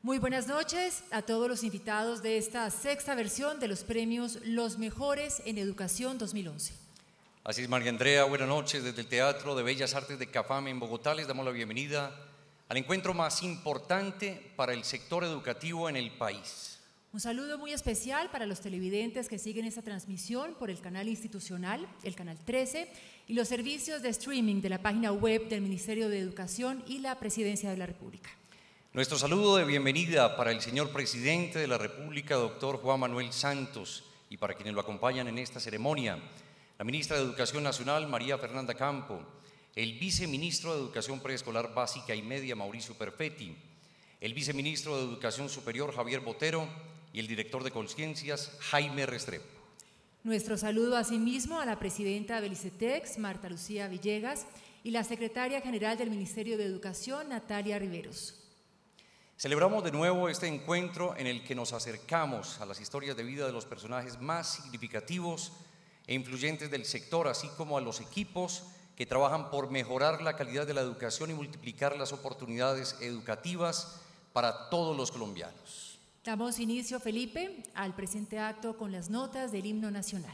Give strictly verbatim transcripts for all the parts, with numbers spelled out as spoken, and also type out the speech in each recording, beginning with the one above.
Muy buenas noches a todos los invitados de esta sexta versión de los premios Los Mejores en Educación dos mil once. Así es, María Andrea, buenas noches. Desde el Teatro de Bellas Artes de Cafam en Bogotá les damos la bienvenida al encuentro más importante para el sector educativo en el país. Un saludo muy especial para los televidentes que siguen esta transmisión por el canal institucional, el canal trece, y los servicios de streaming de la página web del Ministerio de Educación y la Presidencia de la República. Nuestro saludo de bienvenida para el señor Presidente de la República, doctor Juan Manuel Santos, y para quienes lo acompañan en esta ceremonia, la Ministra de Educación Nacional, María Fernanda Campo, el Viceministro de Educación Preescolar Básica y Media, Mauricio Perfetti, el Viceministro de Educación Superior, Javier Botero, y el Director de Conciencias, Jaime Restrepo. Nuestro saludo asimismo a la Presidenta del ICETEX, Marta Lucía Villegas, y la Secretaria General del Ministerio de Educación, Natalia Riveros. Celebramos de nuevo este encuentro en el que nos acercamos a las historias de vida de los personajes más significativos e influyentes del sector, así como a los equipos que trabajan por mejorar la calidad de la educación y multiplicar las oportunidades educativas para todos los colombianos. Damos inicio, Felipe, al presente acto con las notas del himno nacional.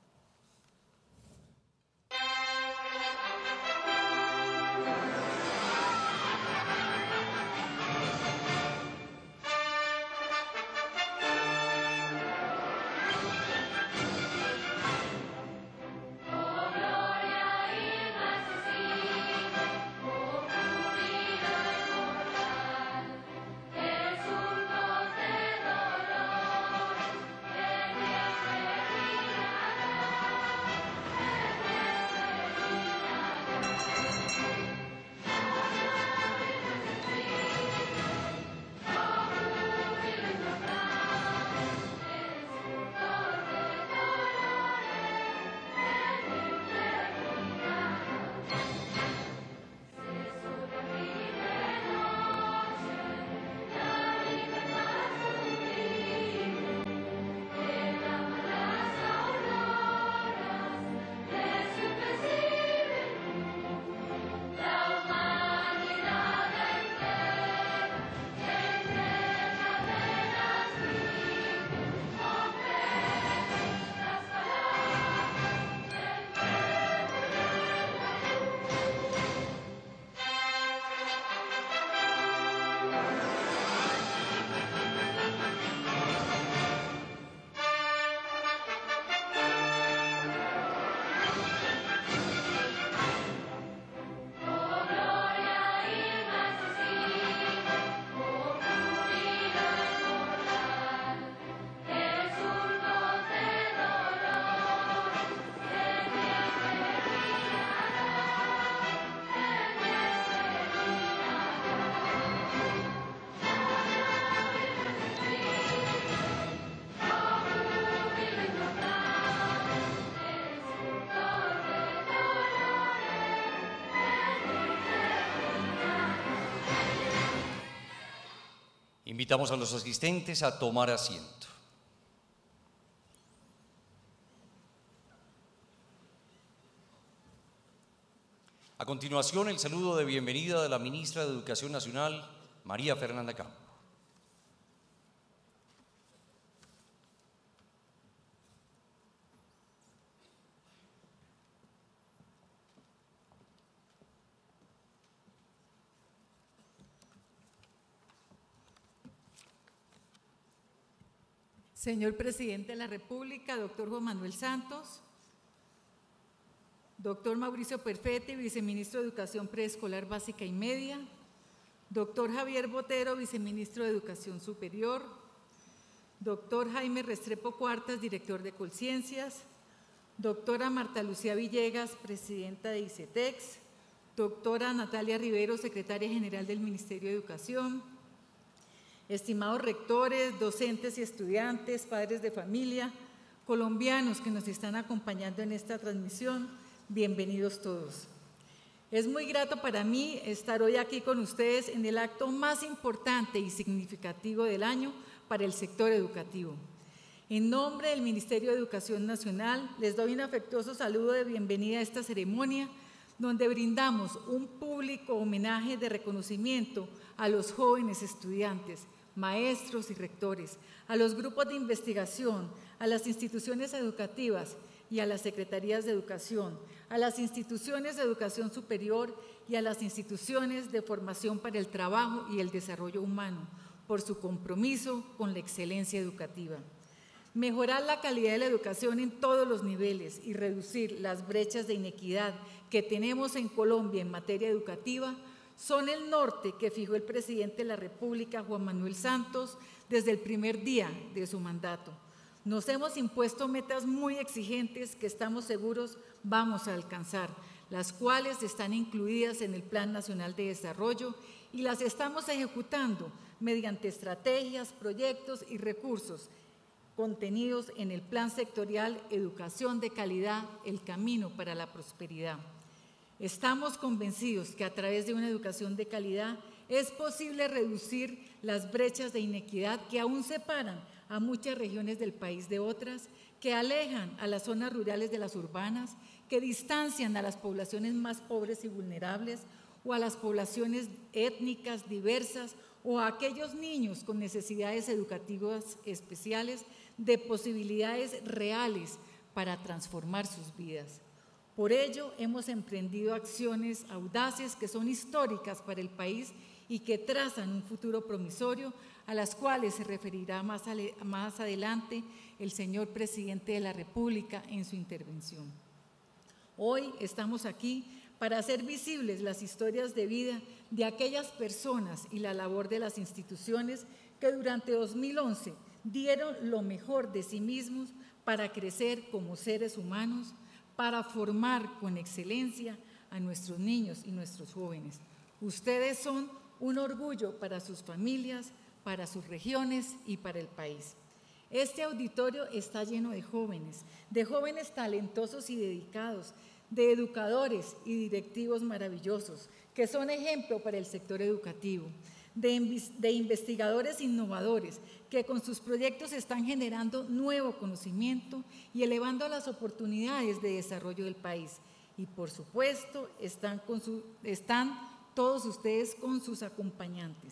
Invitamos a los asistentes a tomar asiento. A continuación, el saludo de bienvenida de la Ministra de Educación Nacional, María Fernanda Campo. Señor Presidente de la República, doctor Juan Manuel Santos, doctor Mauricio Perfetti, Viceministro de Educación Preescolar Básica y Media, doctor Javier Botero, Viceministro de Educación Superior, doctor Jaime Restrepo Cuartas, Director de Conciencias, doctora Marta Lucía Villegas, Presidenta de ICETEX, doctora Natalia Riveros, Secretaria General del Ministerio de Educación, estimados rectores, docentes y estudiantes, padres de familia, colombianos que nos están acompañando en esta transmisión, bienvenidos todos. Es muy grato para mí estar hoy aquí con ustedes en el acto más importante y significativo del año para el sector educativo. En nombre del Ministerio de Educación Nacional, les doy un afectuoso saludo de bienvenida a esta ceremonia, donde brindamos un público homenaje de reconocimiento a los jóvenes estudiantes, maestros y rectores, a los grupos de investigación, a las instituciones educativas y a las secretarías de educación, a las instituciones de educación superior y a las instituciones de formación para el trabajo y el desarrollo humano, por su compromiso con la excelencia educativa. Mejorar la calidad de la educación en todos los niveles y reducir las brechas de inequidad que tenemos en Colombia en materia educativa son el norte que fijó el presidente de la República, Juan Manuel Santos, desde el primer día de su mandato. Nos hemos impuesto metas muy exigentes que estamos seguros vamos a alcanzar, las cuales están incluidas en el Plan Nacional de Desarrollo y las estamos ejecutando mediante estrategias, proyectos y recursos contenidos en el Plan Sectorial Educación de Calidad, el camino para la prosperidad. Estamos convencidos que a través de una educación de calidad es posible reducir las brechas de inequidad que aún separan a muchas regiones del país de otras, que alejan a las zonas rurales de las urbanas, que distancian a las poblaciones más pobres y vulnerables o a las poblaciones étnicas diversas o a aquellos niños con necesidades educativas especiales de posibilidades reales para transformar sus vidas. Por ello, hemos emprendido acciones audaces que son históricas para el país y que trazan un futuro promisorio, a las cuales se referirá más, más adelante el señor presidente de la República en su intervención. Hoy estamos aquí para hacer visibles las historias de vida de aquellas personas y la labor de las instituciones que durante dos mil once dieron lo mejor de sí mismos para crecer como seres humanos, para formar con excelencia a nuestros niños y nuestros jóvenes. Ustedes son un orgullo para sus familias, para sus regiones y para el país. Este auditorio está lleno de jóvenes, de jóvenes talentosos y dedicados, de educadores y directivos maravillosos, que son ejemplo para el sector educativo, de, de investigadores innovadores, que con sus proyectos están generando nuevo conocimiento y elevando las oportunidades de desarrollo del país. Y por supuesto, están, con su, están todos ustedes con sus acompañantes,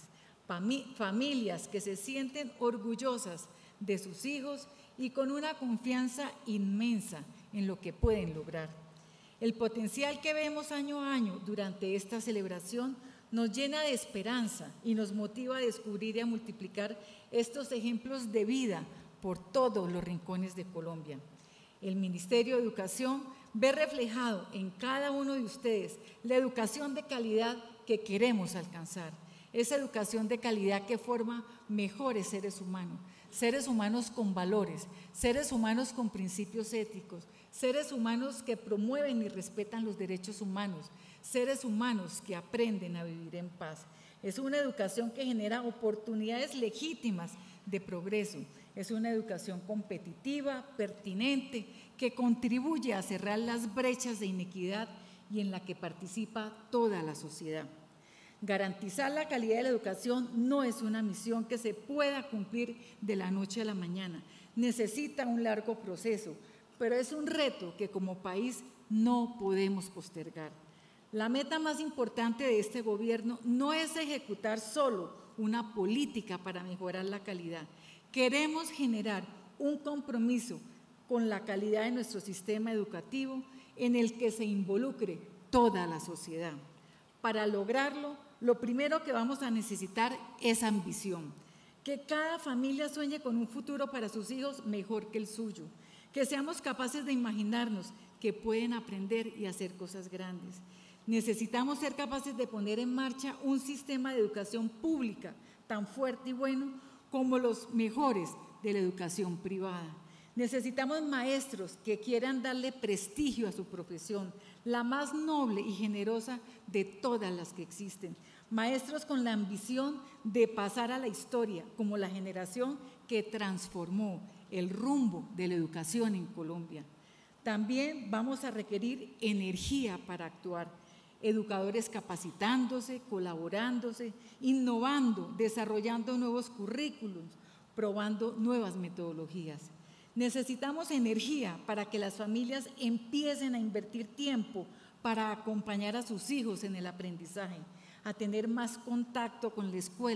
familias que se sienten orgullosas de sus hijos y con una confianza inmensa en lo que pueden lograr. El potencial que vemos año a año durante esta celebración nos llena de esperanza y nos motiva a descubrir y a multiplicar estos ejemplos de vida por todos los rincones de Colombia. El Ministerio de Educación ve reflejado en cada uno de ustedes la educación de calidad que queremos alcanzar, esa educación de calidad que forma mejores seres humanos, seres humanos con valores, seres humanos con principios éticos, seres humanos que promueven y respetan los derechos humanos, seres humanos que aprenden a vivir en paz. Es una educación que genera oportunidades legítimas de progreso, es una educación competitiva, pertinente, que contribuye a cerrar las brechas de inequidad y en la que participa toda la sociedad. Garantizar la calidad de la educación no es una misión que se pueda cumplir de la noche a la mañana, necesita un largo proceso, pero es un reto que como país no podemos postergar. La meta más importante de este gobierno no es ejecutar solo una política para mejorar la calidad. Queremos generar un compromiso con la calidad de nuestro sistema educativo en el que se involucre toda la sociedad. Para lograrlo, lo primero que vamos a necesitar es ambición, que cada familia sueñe con un futuro para sus hijos mejor que el suyo, que seamos capaces de imaginarnos que pueden aprender y hacer cosas grandes. Necesitamos ser capaces de poner en marcha un sistema de educación pública tan fuerte y bueno como los mejores de la educación privada. Necesitamos maestros que quieran darle prestigio a su profesión, la más noble y generosa de todas las que existen. Maestros con la ambición de pasar a la historia como la generación que transformó el rumbo de la educación en Colombia. También vamos a requerir energía para actuar. Educadores capacitándose, colaborándose, innovando, desarrollando nuevos currículos, probando nuevas metodologías. Necesitamos energía para que las familias empiecen a invertir tiempo para acompañar a sus hijos en el aprendizaje, a tener más contacto con la escuela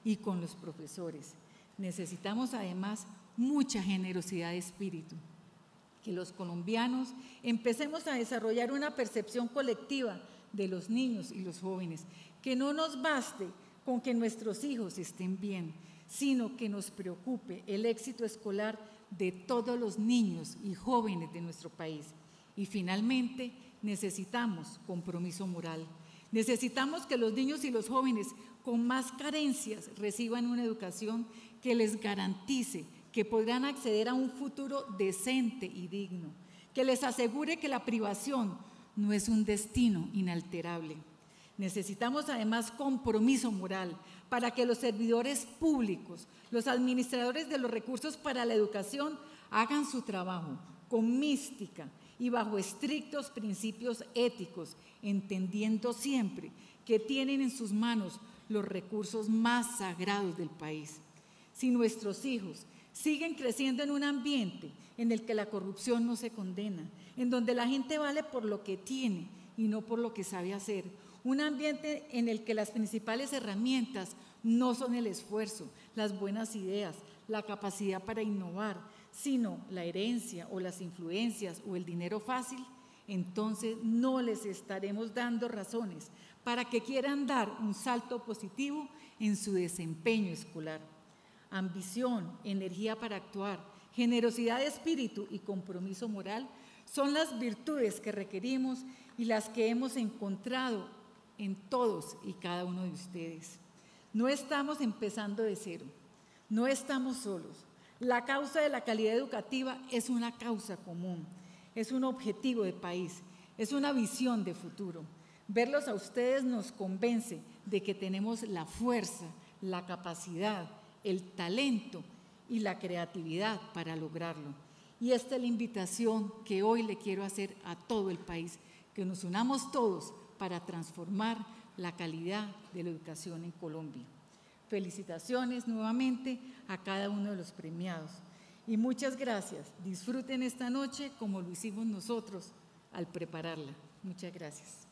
y con los profesores. Necesitamos además mucha generosidad de espíritu, que los colombianos empecemos a desarrollar una percepción colectiva de los niños y los jóvenes, que no nos baste con que nuestros hijos estén bien, sino que nos preocupe el éxito escolar de todos los niños y jóvenes de nuestro país. Y finalmente, necesitamos compromiso moral. Necesitamos que los niños y los jóvenes con más carencias reciban una educación que les garantice que podrán acceder a un futuro decente y digno, que les asegure que la privación no es un destino inalterable. Necesitamos además compromiso moral para que los servidores públicos, los administradores de los recursos para la educación hagan su trabajo con mística y bajo estrictos principios éticos, entendiendo siempre que tienen en sus manos los recursos más sagrados del país. Si nuestros hijos siguen creciendo en un ambiente en el que la corrupción no se condena, en donde la gente vale por lo que tiene y no por lo que sabe hacer, un ambiente en el que las principales herramientas no son el esfuerzo, las buenas ideas, la capacidad para innovar, sino la herencia o las influencias o el dinero fácil, entonces no les estaremos dando razones para que quieran dar un salto positivo en su desempeño escolar. Ambición, energía para actuar, generosidad de espíritu y compromiso moral son las virtudes que requerimos y las que hemos encontrado en todos y cada uno de ustedes. No estamos empezando de cero, no estamos solos. La causa de la calidad educativa es una causa común, es un objetivo de país, es una visión de futuro. Verlos a ustedes nos convence de que tenemos la fuerza, la capacidad, el talento y la creatividad para lograrlo. Y esta es la invitación que hoy le quiero hacer a todo el país, que nos unamos todos para transformar la calidad de la educación en Colombia. Felicitaciones nuevamente a cada uno de los premiados y muchas gracias. Disfruten esta noche como lo hicimos nosotros al prepararla. Muchas gracias.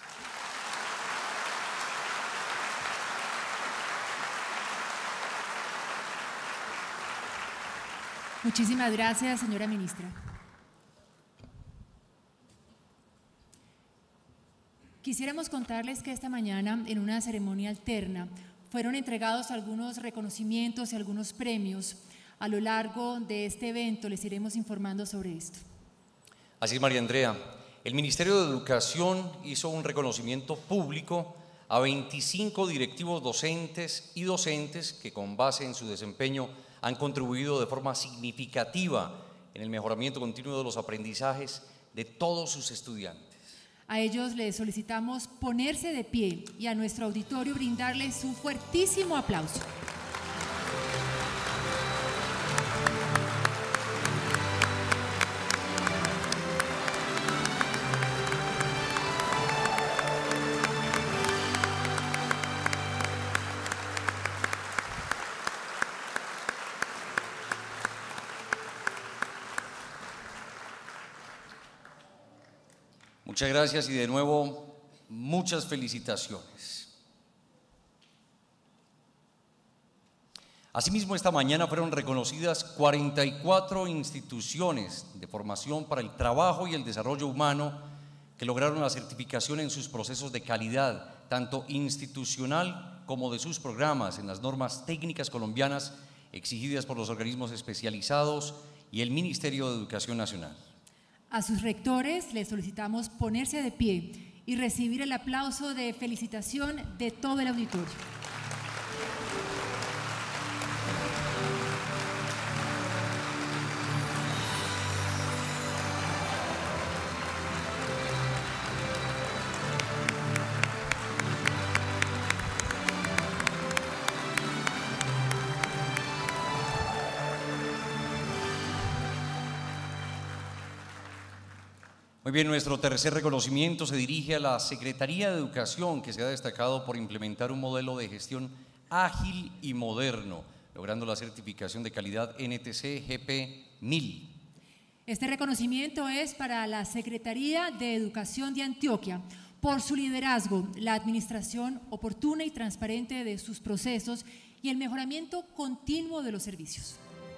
Muchísimas gracias, señora ministra. Quisiéramos contarles que esta mañana, en una ceremonia alterna, fueron entregados algunos reconocimientos y algunos premios. A lo largo de este evento les iremos informando sobre esto. Así es, María Andrea. El Ministerio de Educación hizo un reconocimiento público a veinticinco directivos docentes y docentes que, con base en su desempeño, han contribuido de forma significativa en el mejoramiento continuo de los aprendizajes de todos sus estudiantes. A ellos les solicitamos ponerse de pie y a nuestro auditorio brindarles un fuertísimo aplauso. Muchas gracias y de nuevo muchas felicitaciones. Asimismo, esta mañana fueron reconocidas cuarenta y cuatro instituciones de formación para el trabajo y el desarrollo humano que lograron la certificación en sus procesos de calidad, tanto institucional como de sus programas, en las normas técnicas colombianas exigidas por los organismos especializados y el Ministerio de Educación Nacional. A sus rectores les solicitamos ponerse de pie y recibir el aplauso de felicitación de todo el auditorio. Muy bien, nuestro tercer reconocimiento se dirige a la Secretaría de Educación, que se ha destacado por implementar un modelo de gestión ágil y moderno, logrando la certificación de calidad N T C G P mil. Este reconocimiento es para la Secretaría de Educación de Antioquia por su liderazgo, la administración oportuna y transparente de sus procesos y el mejoramiento continuo de los servicios.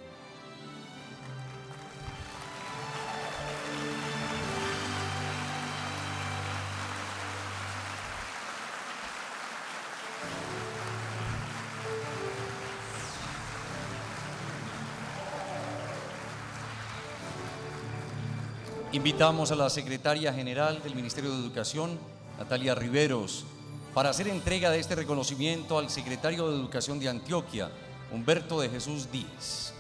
Invitamos a la secretaria general del Ministerio de Educación, Natalia Riveros, para hacer entrega de este reconocimiento al secretario de Educación de Antioquia, Humberto de Jesús Díaz.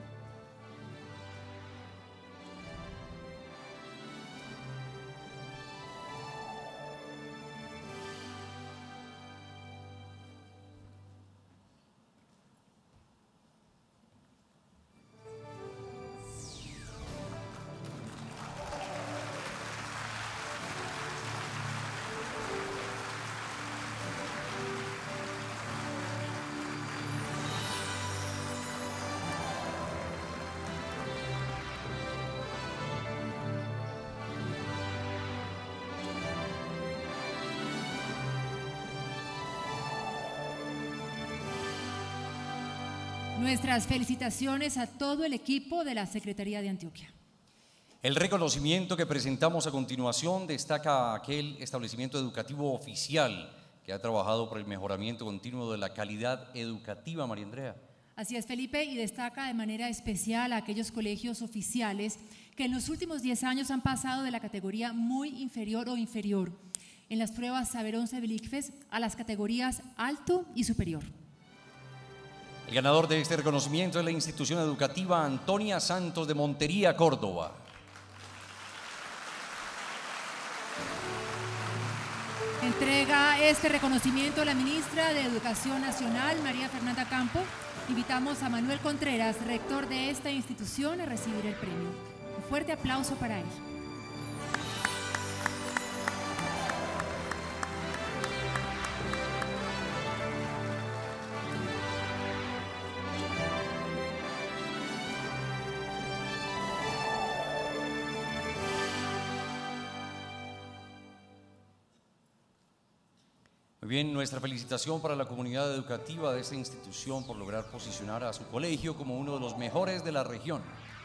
Nuestras felicitaciones a todo el equipo de la Secretaría de Antioquia. El reconocimiento que presentamos a continuación destaca aquel establecimiento educativo oficial que ha trabajado por el mejoramiento continuo de la calidad educativa, María Andrea. Así es, Felipe, y destaca de manera especial a aquellos colegios oficiales que en los últimos diez años han pasado de la categoría muy inferior o inferior en las pruebas Saber once del ICFES a las categorías alto y superior. El ganador de este reconocimiento es la institución educativa Antonia Santos de Montería, Córdoba. Entrega este reconocimiento a la ministra de Educación Nacional, María Fernanda Campo. Invitamos a Manuel Contreras, rector de esta institución, a recibir el premio. Un fuerte aplauso para él. Muy bien, nuestra felicitación para la comunidad educativa de esta institución por lograr posicionar a su colegio como uno de los mejores de la región.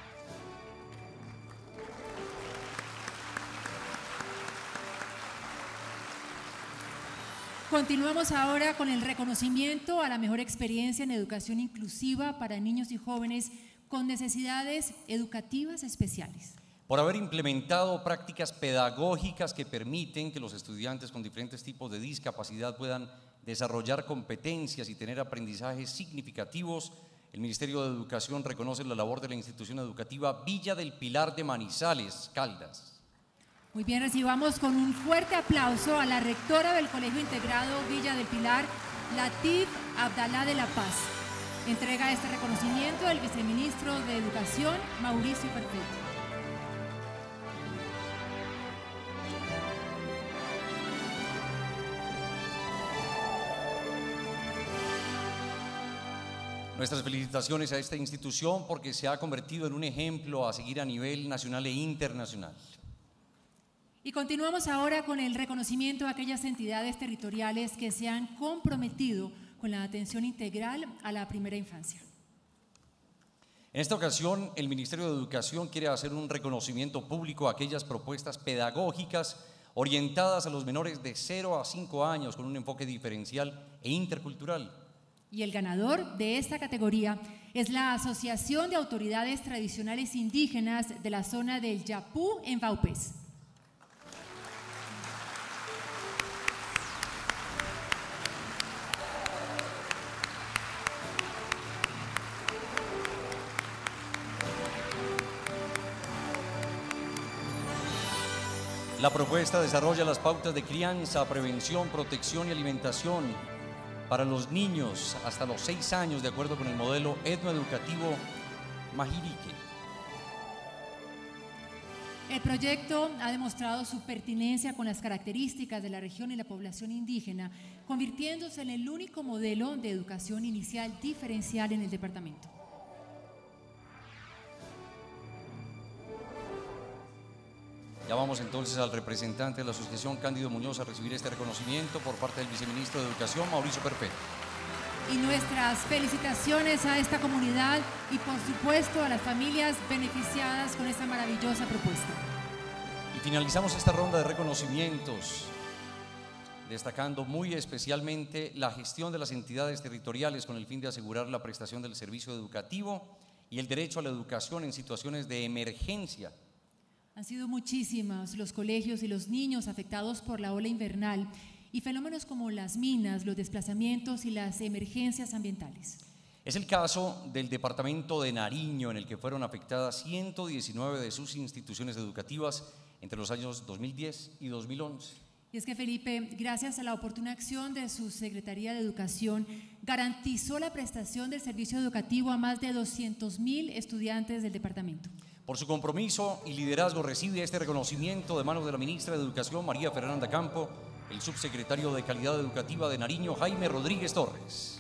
Continuamos ahora con el reconocimiento a la mejor experiencia en educación inclusiva para niños y jóvenes con necesidades educativas especiales. Por haber implementado prácticas pedagógicas que permiten que los estudiantes con diferentes tipos de discapacidad puedan desarrollar competencias y tener aprendizajes significativos, el Ministerio de Educación reconoce la labor de la institución educativa Villa del Pilar de Manizales, Caldas. Muy bien, recibamos con un fuerte aplauso a la rectora del Colegio Integrado Villa del Pilar, Latif Abdalá de la Paz. Entrega este reconocimiento el viceministro de Educación, Mauricio Perfetto. Nuestras felicitaciones a esta institución porque se ha convertido en un ejemplo a seguir a nivel nacional e internacional. Y continuamos ahora con el reconocimiento a aquellas entidades territoriales que se han comprometido con la atención integral a la primera infancia. En esta ocasión, el Ministerio de Educación quiere hacer un reconocimiento público a aquellas propuestas pedagógicas orientadas a los menores de cero a cinco años con un enfoque diferencial e intercultural. Y el ganador de esta categoría es la Asociación de Autoridades Tradicionales Indígenas de la zona del Yapú en Vaupés. La propuesta desarrolla las pautas de crianza, prevención, protección y alimentación para los niños hasta los seis años, de acuerdo con el modelo etnoeducativo Majirique. El proyecto ha demostrado su pertinencia con las características de la región y la población indígena, convirtiéndose en el único modelo de educación inicial diferencial en el departamento. Llamamos entonces al representante de la Asociación Cándido Muñoz a recibir este reconocimiento por parte del viceministro de Educación, Mauricio Perpetua. Y nuestras felicitaciones a esta comunidad y por supuesto a las familias beneficiadas con esta maravillosa propuesta. Y finalizamos esta ronda de reconocimientos destacando muy especialmente la gestión de las entidades territoriales con el fin de asegurar la prestación del servicio educativo y el derecho a la educación en situaciones de emergencia. Han sido muchísimos los colegios y los niños afectados por la ola invernal y fenómenos como las minas, los desplazamientos y las emergencias ambientales. Es el caso del departamento de Nariño, en el que fueron afectadas ciento diecinueve de sus instituciones educativas entre los años dos mil diez y dos mil once. Y es que Felipe, gracias a la oportuna acción de su Secretaría de Educación, garantizó la prestación del servicio educativo a más de doscientos mil estudiantes del departamento. Por su compromiso y liderazgo recibe este reconocimiento de manos de la ministra de Educación, María Fernanda Campo, el subsecretario de Calidad Educativa de Nariño, Jaime Rodríguez Torres.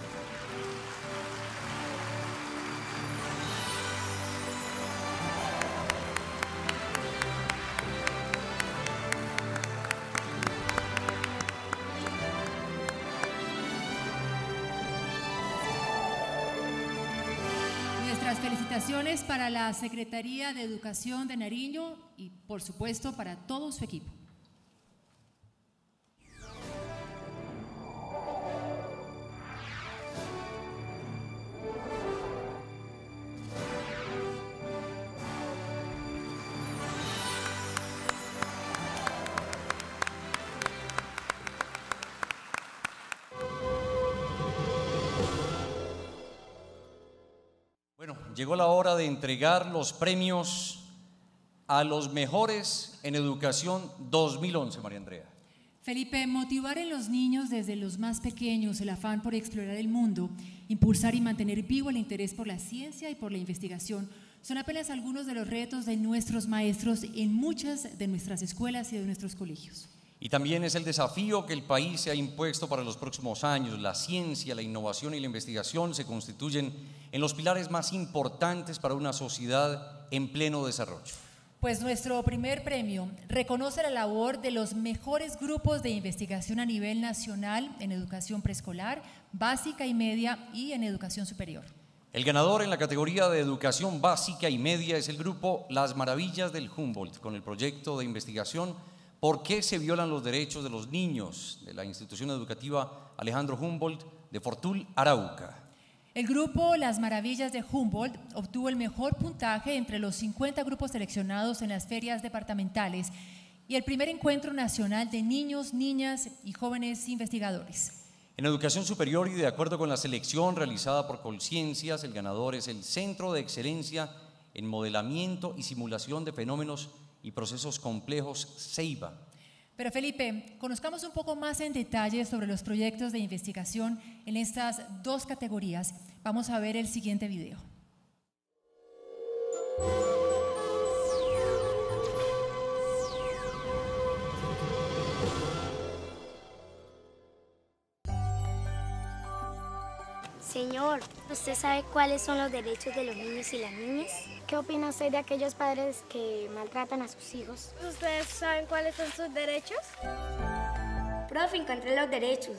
Nuestras felicitaciones para la Secretaría de Educación de Nariño y, por supuesto, para todo su equipo. Bueno, llegó la hora de entregar los premios a los mejores en educación dos mil once, María Andrea. Felipe, motivar en los niños desde los más pequeños el afán por explorar el mundo, impulsar y mantener vivo el interés por la ciencia y por la investigación, son apenas algunos de los retos de nuestros maestros en muchas de nuestras escuelas y de nuestros colegios. Y también es el desafío que el país se ha impuesto para los próximos años. La ciencia, la innovación y la investigación se constituyen en los pilares más importantes para una sociedad en pleno desarrollo. Pues nuestro primer premio reconoce la labor de los mejores grupos de investigación a nivel nacional en educación preescolar, básica y media y en educación superior. El ganador en la categoría de educación básica y media es el grupo Las Maravillas del Humboldt, con el proyecto de investigación ¿Por qué se violan los derechos de los niños?, de la institución educativa Alejandro Humboldt de Fortul, Arauca. El grupo Las Maravillas de Humboldt obtuvo el mejor puntaje entre los cincuenta grupos seleccionados en las ferias departamentales y el primer encuentro nacional de niños, niñas y jóvenes investigadores. En educación superior y de acuerdo con la selección realizada por Colciencias, el ganador es el Centro de Excelencia en Modelamiento y Simulación de Fenómenos y Procesos Complejos, CEIBA. Pero Felipe, conozcamos un poco más en detalle sobre los proyectos de investigación en estas dos categorías. Vamos a ver el siguiente video. Señor, ¿usted sabe cuáles son los derechos de los niños y las niñas? ¿Qué opina usted de aquellos padres que maltratan a sus hijos? ¿Ustedes saben cuáles son sus derechos? Profe, encontré los derechos.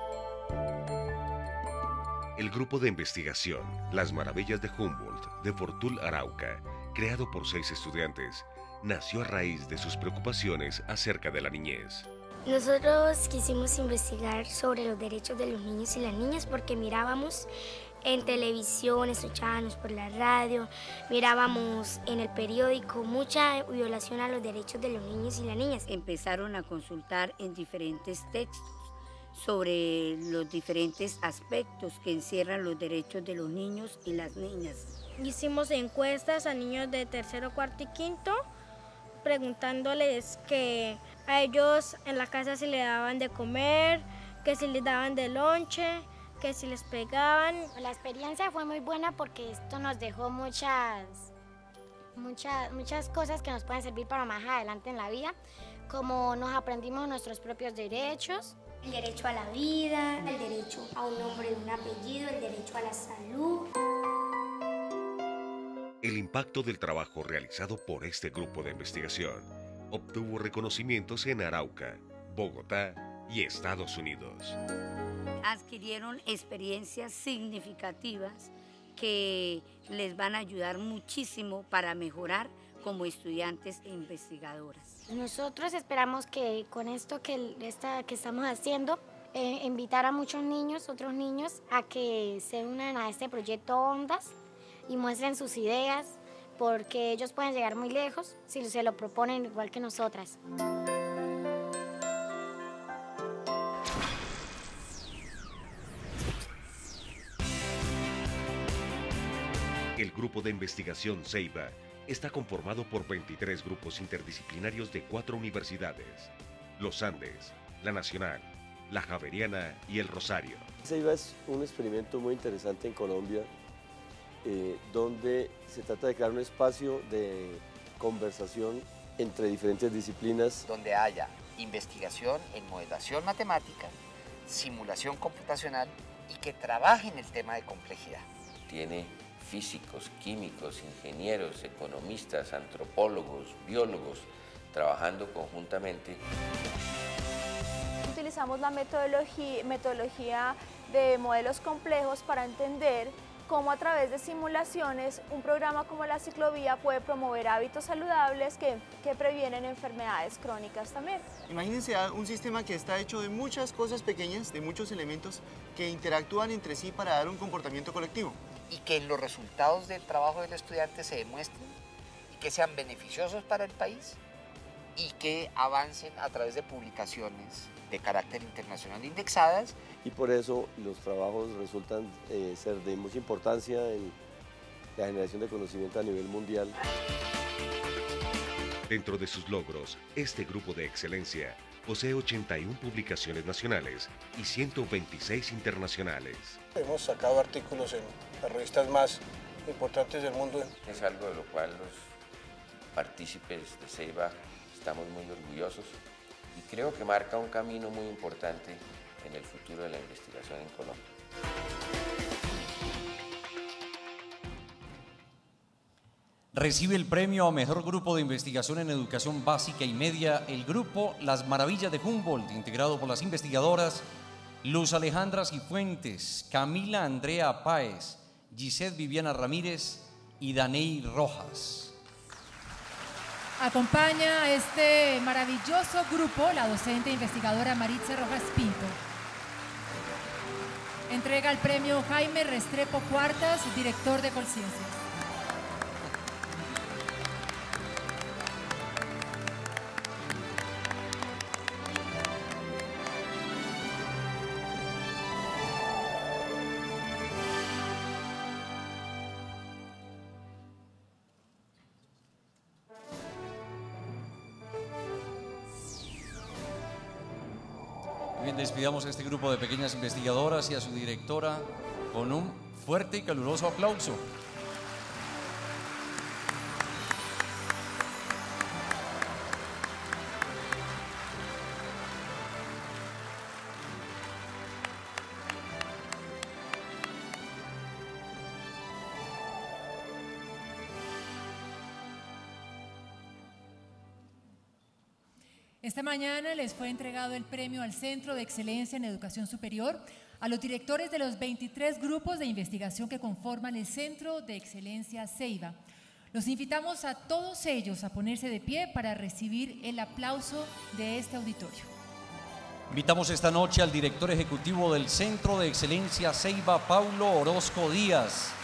El grupo de investigación Las Maravillas de Humboldt de Fortul, Arauca, creado por seis estudiantes, nació a raíz de sus preocupaciones acerca de la niñez. Nosotros quisimos investigar sobre los derechos de los niños y las niñas porque mirábamos en televisión, escuchábamos por la radio, mirábamos en el periódico mucha violación a los derechos de los niños y las niñas. Empezaron a consultar en diferentes textos sobre los diferentes aspectos que encierran los derechos de los niños y las niñas. Hicimos encuestas a niños de tercero, cuarto y quinto, preguntándoles que a ellos en la casa si le daban de comer, que si les daban de lonche, que si les pegaban. La experiencia fue muy buena porque esto nos dejó muchas, muchas, muchas cosas que nos pueden servir para más adelante en la vida, como nos aprendimos nuestros propios derechos. El derecho a la vida, el derecho a un nombre y un apellido, el derecho a la salud. El impacto del trabajo realizado por este grupo de investigación Obtuvo reconocimientos en Arauca, Bogotá y Estados Unidos. Adquirieron experiencias significativas que les van a ayudar muchísimo para mejorar como estudiantes e investigadoras. Nosotros esperamos que con esto que, esta, que estamos haciendo, eh, invitar a muchos niños, otros niños, a que se unan a este proyecto Ondas y muestren sus ideas, porque ellos pueden llegar muy lejos si se lo proponen igual que nosotras. El Grupo de Investigación Ceiba está conformado por veintitrés grupos interdisciplinarios de cuatro universidades: Los Andes, la Nacional, la Javeriana y el Rosario. Ceiba es un experimento muy interesante en Colombia, eh, donde se trata de crear un espacio de conversación entre diferentes disciplinas. Donde haya investigación en modelación matemática, simulación computacional y que trabajen el tema de complejidad. Tiene físicos, químicos, ingenieros, economistas, antropólogos, biólogos, trabajando conjuntamente. Utilizamos la metodología, metodología de modelos complejos para entender cómo a través de simulaciones un programa como la ciclovía puede promover hábitos saludables que, que previenen enfermedades crónicas también. Imagínense un sistema que está hecho de muchas cosas pequeñas, de muchos elementos que interactúan entre sí para dar un comportamiento colectivo. Y que los resultados del trabajo del estudiante se demuestren y que sean beneficiosos para el país y que avancen a través de publicaciones de carácter internacional indexadas. Y por eso los trabajos resultan eh, ser de mucha importancia en la generación de conocimiento a nivel mundial. Dentro de sus logros, este grupo de excelencia posee ochenta y una publicaciones nacionales y ciento veintiséis internacionales. Hemos sacado artículos en las revistas más importantes del mundo. Es algo de lo cual los partícipes de Ceiba estamos muy orgullosos y creo que marca un camino muy importante en el futuro de la investigación en Colombia. Recibe el premio a Mejor Grupo de Investigación en Educación Básica y Media el grupo Las Maravillas de Humboldt, integrado por las investigadoras Luz Alejandra Cifuentes, Camila Andrea Páez, Gisette Viviana Ramírez y Daney Rojas. Acompaña a este maravilloso grupo la docente e investigadora Maritza Rojas Pinto. Entrega el premio Jaime Restrepo Cuartas, director de Colciencias. Bien, despidamos a este grupo de pequeñas investigadoras y a su directora con un fuerte y caluroso aplauso. Esta mañana les fue entregado el premio al Centro de Excelencia en Educación Superior a los directores de los veintitrés grupos de investigación que conforman el Centro de Excelencia Ceiba. Los invitamos a todos ellos a ponerse de pie para recibir el aplauso de este auditorio. Invitamos esta noche al director ejecutivo del Centro de Excelencia Ceiba, Paulo Orozco Díaz,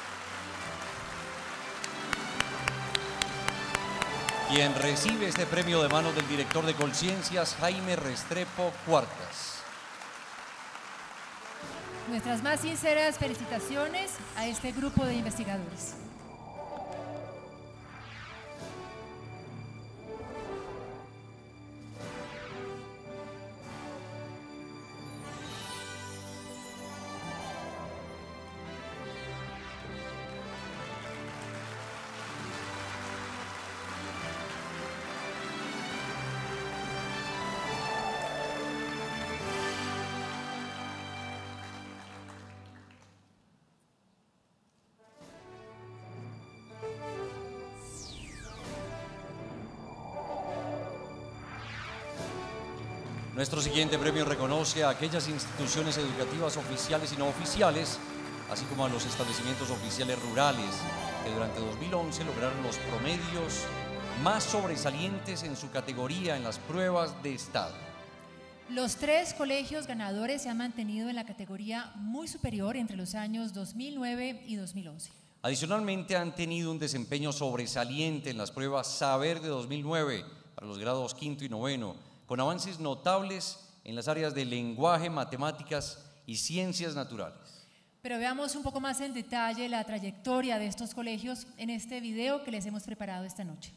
quien recibe este premio de manos del director de Colciencias, Jaime Restrepo Cuartas. Nuestras más sinceras felicitaciones a este grupo de investigadores. Nuestro siguiente premio reconoce a aquellas instituciones educativas oficiales y no oficiales, así como a los establecimientos oficiales rurales, que durante dos mil once lograron los promedios más sobresalientes en su categoría en las pruebas de Estado. Los tres colegios ganadores se han mantenido en la categoría muy superior entre los años dos mil nueve y dos mil once. Adicionalmente, han tenido un desempeño sobresaliente en las pruebas Saber de dos mil nueve para los grados quinto y noveno, con avances notables en las áreas de lenguaje, matemáticas y ciencias naturales. Pero veamos un poco más en detalle la trayectoria de estos colegios en este video que les hemos preparado esta noche.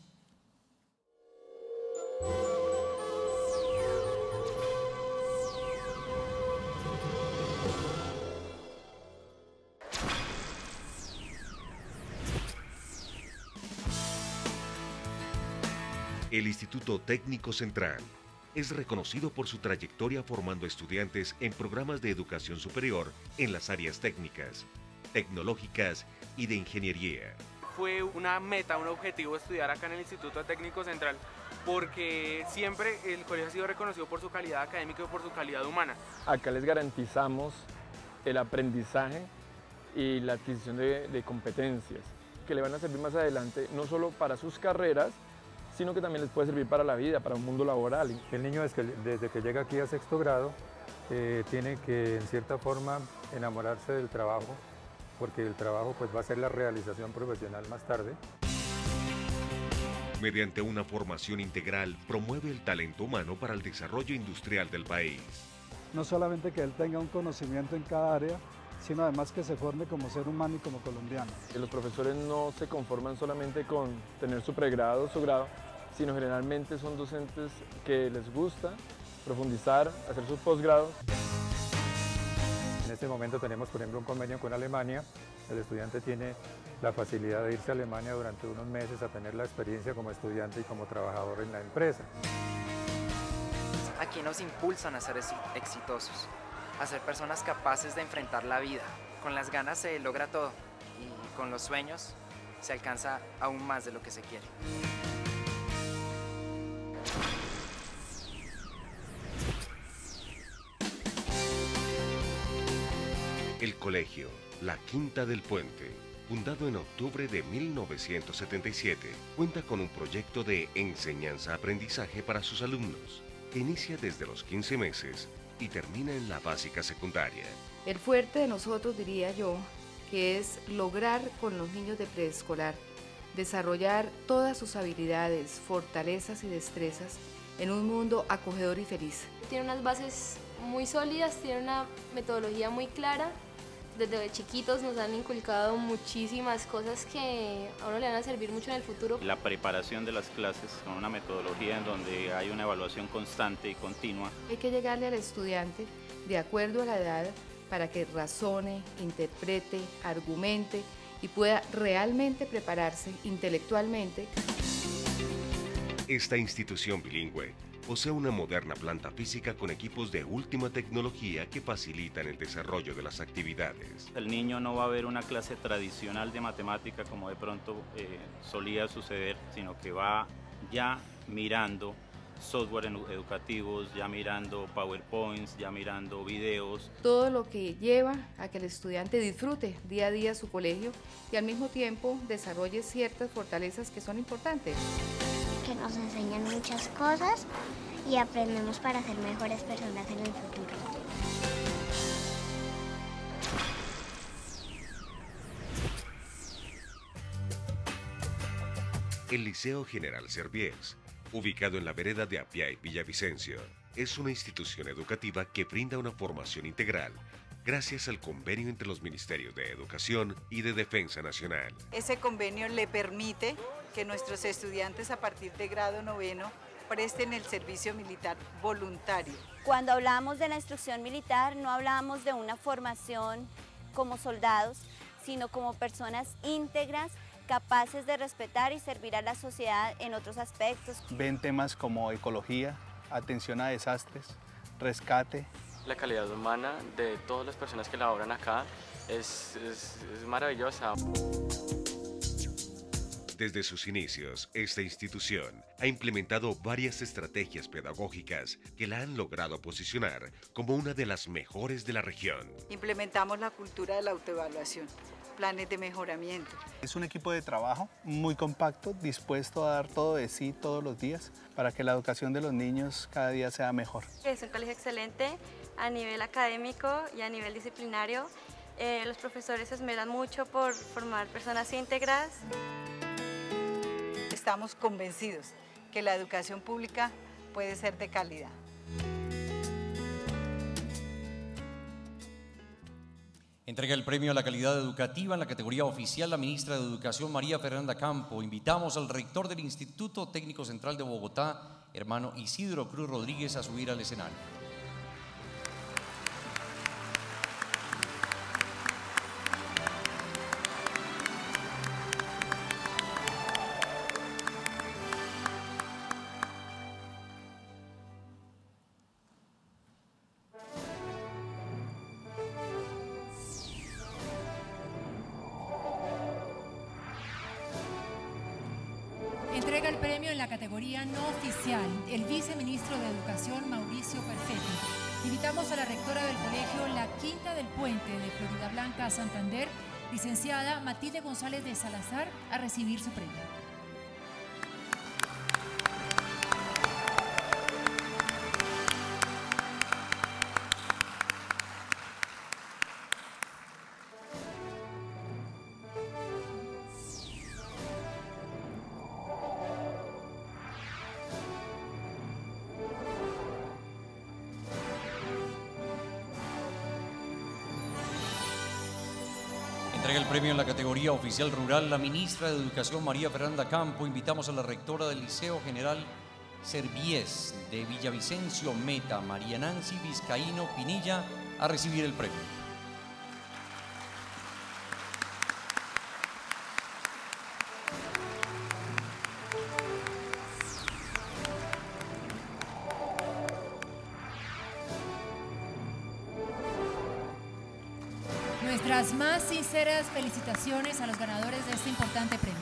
El Instituto Técnico Central es reconocido por su trayectoria formando estudiantes en programas de educación superior en las áreas técnicas, tecnológicas y de ingeniería. Fue una meta, un objetivo estudiar acá en el Instituto Técnico Central porque siempre el colegio ha sido reconocido por su calidad académica y por su calidad humana. Acá les garantizamos el aprendizaje y la adquisición de, de competencias que le van a servir más adelante, no solo para sus carreras, sino que también les puede servir para la vida, para un mundo laboral. El niño desde que, desde que llega aquí a sexto grado eh, tiene que en cierta forma enamorarse del trabajo, porque el trabajo pues, va a ser la realización profesional más tarde. Mediante una formación integral promueve el talento humano para el desarrollo industrial del país. No solamente que él tenga un conocimiento en cada área, sino además que se forme como ser humano y como colombiano. Los profesores no se conforman solamente con tener su pregrado o su grado, sino generalmente son docentes que les gusta profundizar, hacer sus posgrados. En este momento tenemos, por ejemplo, un convenio con Alemania. El estudiante tiene la facilidad de irse a Alemania durante unos meses a tener la experiencia como estudiante y como trabajador en la empresa. Aquí nos impulsan a ser exitosos, a ser personas capaces de enfrentar la vida. Con las ganas se logra todo y con los sueños se alcanza aún más de lo que se quiere. El colegio La Quinta del Puente, fundado en octubre de mil novecientos setenta y siete, cuenta con un proyecto de enseñanza-aprendizaje para sus alumnos, que inicia desde los quince meses y termina en la básica secundaria. El fuerte de nosotros, diría yo, que es lograr con los niños de preescolar desarrollar todas sus habilidades, fortalezas y destrezas en un mundo acogedor y feliz. Tiene unas bases muy sólidas, tiene una metodología muy clara. Desde chiquitos nos han inculcado muchísimas cosas que a uno le van a servir mucho en el futuro. La preparación de las clases con una metodología en donde hay una evaluación constante y continua. Hay que llegarle al estudiante de acuerdo a la edad para que razone, interprete, argumente y pueda realmente prepararse intelectualmente. Esta institución bilingüe posee una moderna planta física con equipos de última tecnología que facilitan el desarrollo de las actividades. El niño no va a ver una clase tradicional de matemática como de pronto eh, solía suceder, sino que va ya mirando software educativos, ya mirando PowerPoints, ya mirando videos. Todo lo que lleva a que el estudiante disfrute día a día su colegio y al mismo tiempo desarrolle ciertas fortalezas que son importantes. Que nos enseñan muchas cosas y aprendemos para ser mejores personas en el futuro. El Liceo General Serviés, ubicado en la vereda de Apia y Villavicencio, es una institución educativa que brinda una formación integral gracias al convenio entre los Ministerios de Educación y de Defensa Nacional. Ese convenio le permite que nuestros estudiantes a partir de grado noveno presten el servicio militar voluntario. Cuando hablamos de la instrucción militar, no hablamos de una formación como soldados, sino como personas íntegras, capaces de respetar y servir a la sociedad en otros aspectos. Ven temas como ecología, atención a desastres, rescate. La calidad humana de todas las personas que laboran acá es, es, es maravillosa. Desde sus inicios, esta institución ha implementado varias estrategias pedagógicas que la han logrado posicionar como una de las mejores de la región. Implementamos la cultura de la autoevaluación, planes de mejoramiento. Es un equipo de trabajo muy compacto, dispuesto a dar todo de sí todos los días para que la educación de los niños cada día sea mejor. Es un colegio excelente a nivel académico y a nivel disciplinario. Eh, los profesores se esmeran mucho por formar personas íntegras. Estamos convencidos que la educación pública puede ser de calidad. Entrega el premio a la calidad educativa en la categoría oficial la ministra de Educación María Fernanda Campo. Invitamos al rector del Instituto Técnico Central de Bogotá, hermano Isidro Cruz Rodríguez, a subir al escenario. Entrega el premio en la categoría no oficial el viceministro de Educación Mauricio Perfetti. Invitamos a la rectora del colegio La Quinta del Puente de Florida Blanca, Santander, licenciada Matilde González de Salazar, a recibir su premio. Entrega el premio en la categoría oficial rural la ministra de Educación María Fernanda Campo. Invitamos a la rectora del Liceo General Serviés de Villavicencio Meta, María Nancy Vizcaíno Pinilla, a recibir el premio. Nuestras más sinceras felicitaciones a los ganadores de este importante premio.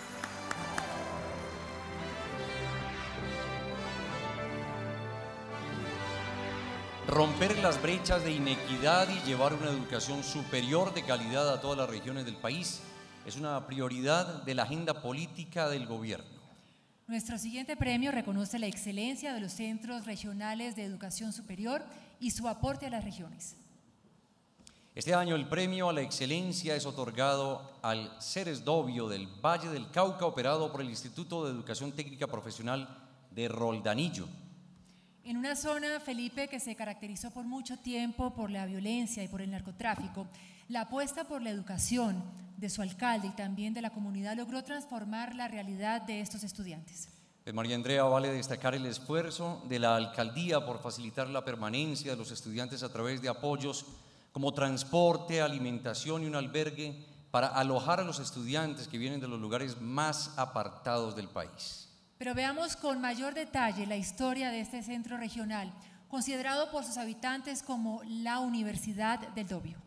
Romper las brechas de inequidad y llevar una educación superior de calidad a todas las regiones del país es una prioridad de la agenda política del gobierno. Nuestro siguiente premio reconoce la excelencia de los centros regionales de educación superior y su aporte a las regiones. Este año el premio a la excelencia es otorgado al CERESDOBIO del Valle del Cauca, operado por el Instituto de Educación Técnica Profesional de Roldanillo. En una zona, Felipe, que se caracterizó por mucho tiempo por la violencia y por el narcotráfico, la apuesta por la educación de su alcalde y también de la comunidad logró transformar la realidad de estos estudiantes. Pues María Andrea, vale destacar el esfuerzo de la alcaldía por facilitar la permanencia de los estudiantes a través de apoyos como transporte, alimentación y un albergue para alojar a los estudiantes que vienen de los lugares más apartados del país. Pero veamos con mayor detalle la historia de este centro regional, considerado por sus habitantes como la Universidad del Dobio.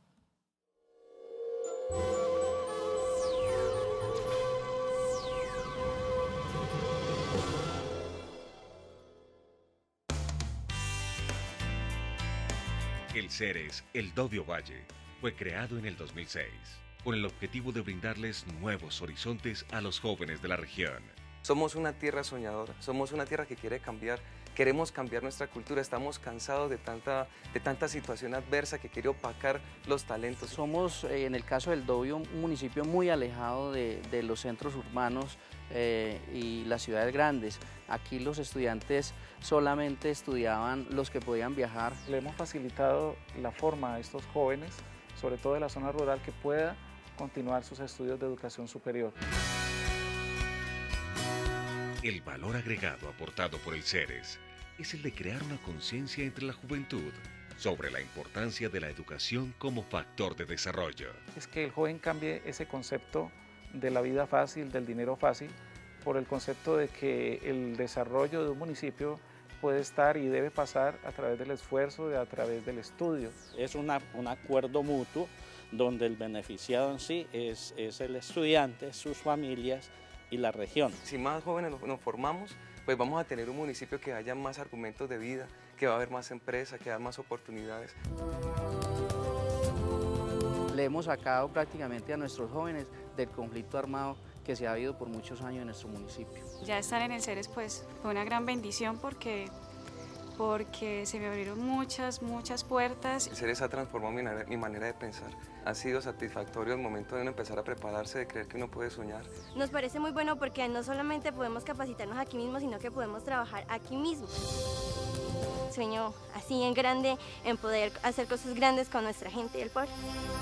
El CERES, el Dobio Valle, fue creado en el dos mil seis, con el objetivo de brindarles nuevos horizontes a los jóvenes de la región. Somos una tierra soñadora, somos una tierra que quiere cambiar, queremos cambiar nuestra cultura, estamos cansados de tanta, de tanta situación adversa que quiere opacar los talentos. Somos, eh, en el caso del Dobio, un municipio muy alejado de, de los centros urbanos eh, y las ciudades grandes. Aquí los estudiantes solamente estudiaban los que podían viajar. Le hemos facilitado la forma a estos jóvenes, sobre todo de la zona rural, que pueda continuar sus estudios de educación superior. El valor agregado aportado por el CERES es el de crear una conciencia entre la juventud sobre la importancia de la educación como factor de desarrollo. Es que el joven cambie ese concepto de la vida fácil, del dinero fácil, por el concepto de que el desarrollo de un municipio puede estar y debe pasar a través del esfuerzo, a través del estudio. Es una, un acuerdo mutuo donde el beneficiado en sí es, es el estudiante, sus familias, y la región. Si más jóvenes nos, nos formamos, pues vamos a tener un municipio que haya más argumentos de vida, que va a haber más empresas, que va a haber más oportunidades. Le hemos sacado prácticamente a nuestros jóvenes del conflicto armado que se ha habido por muchos años en nuestro municipio. Ya estar en el CERES pues fue una gran bendición porque, porque se me abrieron muchas, muchas puertas. El CERES ha transformado mi, mi manera de pensar. Ha sido satisfactorio el momento de uno empezar a prepararse, de creer que uno puede soñar. Nos parece muy bueno porque no solamente podemos capacitarnos aquí mismo, sino que podemos trabajar aquí mismo. Sueño así en grande, en poder hacer cosas grandes con nuestra gente y el pueblo.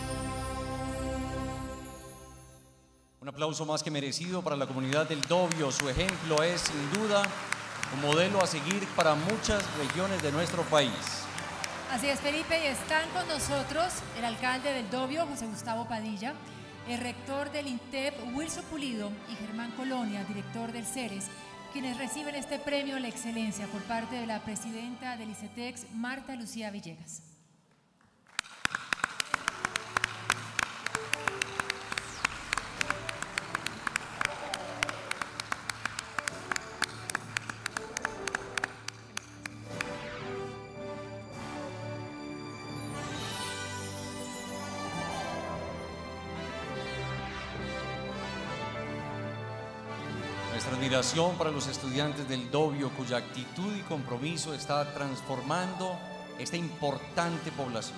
Un aplauso más que merecido para la comunidad del Dobio. Su ejemplo es sin duda un modelo a seguir para muchas regiones de nuestro país. Así es, Felipe, y están con nosotros el alcalde del Dobio, José Gustavo Padilla, el rector del INTEP, Wilson Pulido, y Germán Colonia, director del CERES, quienes reciben este premio a la excelencia por parte de la presidenta del ICETEX, Marta Lucía Villegas. Nuestra admiración para los estudiantes del Dobio, cuya actitud y compromiso está transformando esta importante población.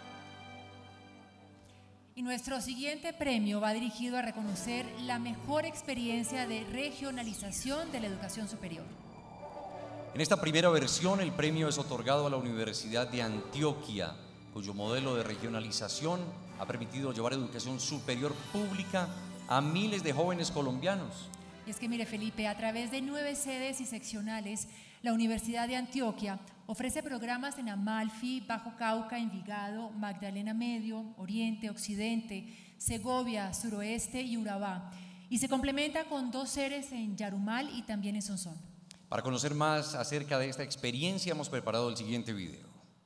Y nuestro siguiente premio va dirigido a reconocer la mejor experiencia de regionalización de la educación superior. En esta primera versión, el premio es otorgado a la Universidad de Antioquia, cuyo modelo de regionalización ha permitido llevar educación superior pública a miles de jóvenes colombianos. Y es que mire, Felipe, a través de nueve sedes y seccionales, la Universidad de Antioquia ofrece programas en Amalfi, Bajo Cauca, Envigado, Magdalena Medio, Oriente, Occidente, Segovia, Suroeste y Urabá. Y se complementa con dos sedes en Yarumal y también en Sonsón. Para conocer más acerca de esta experiencia, hemos preparado el siguiente video.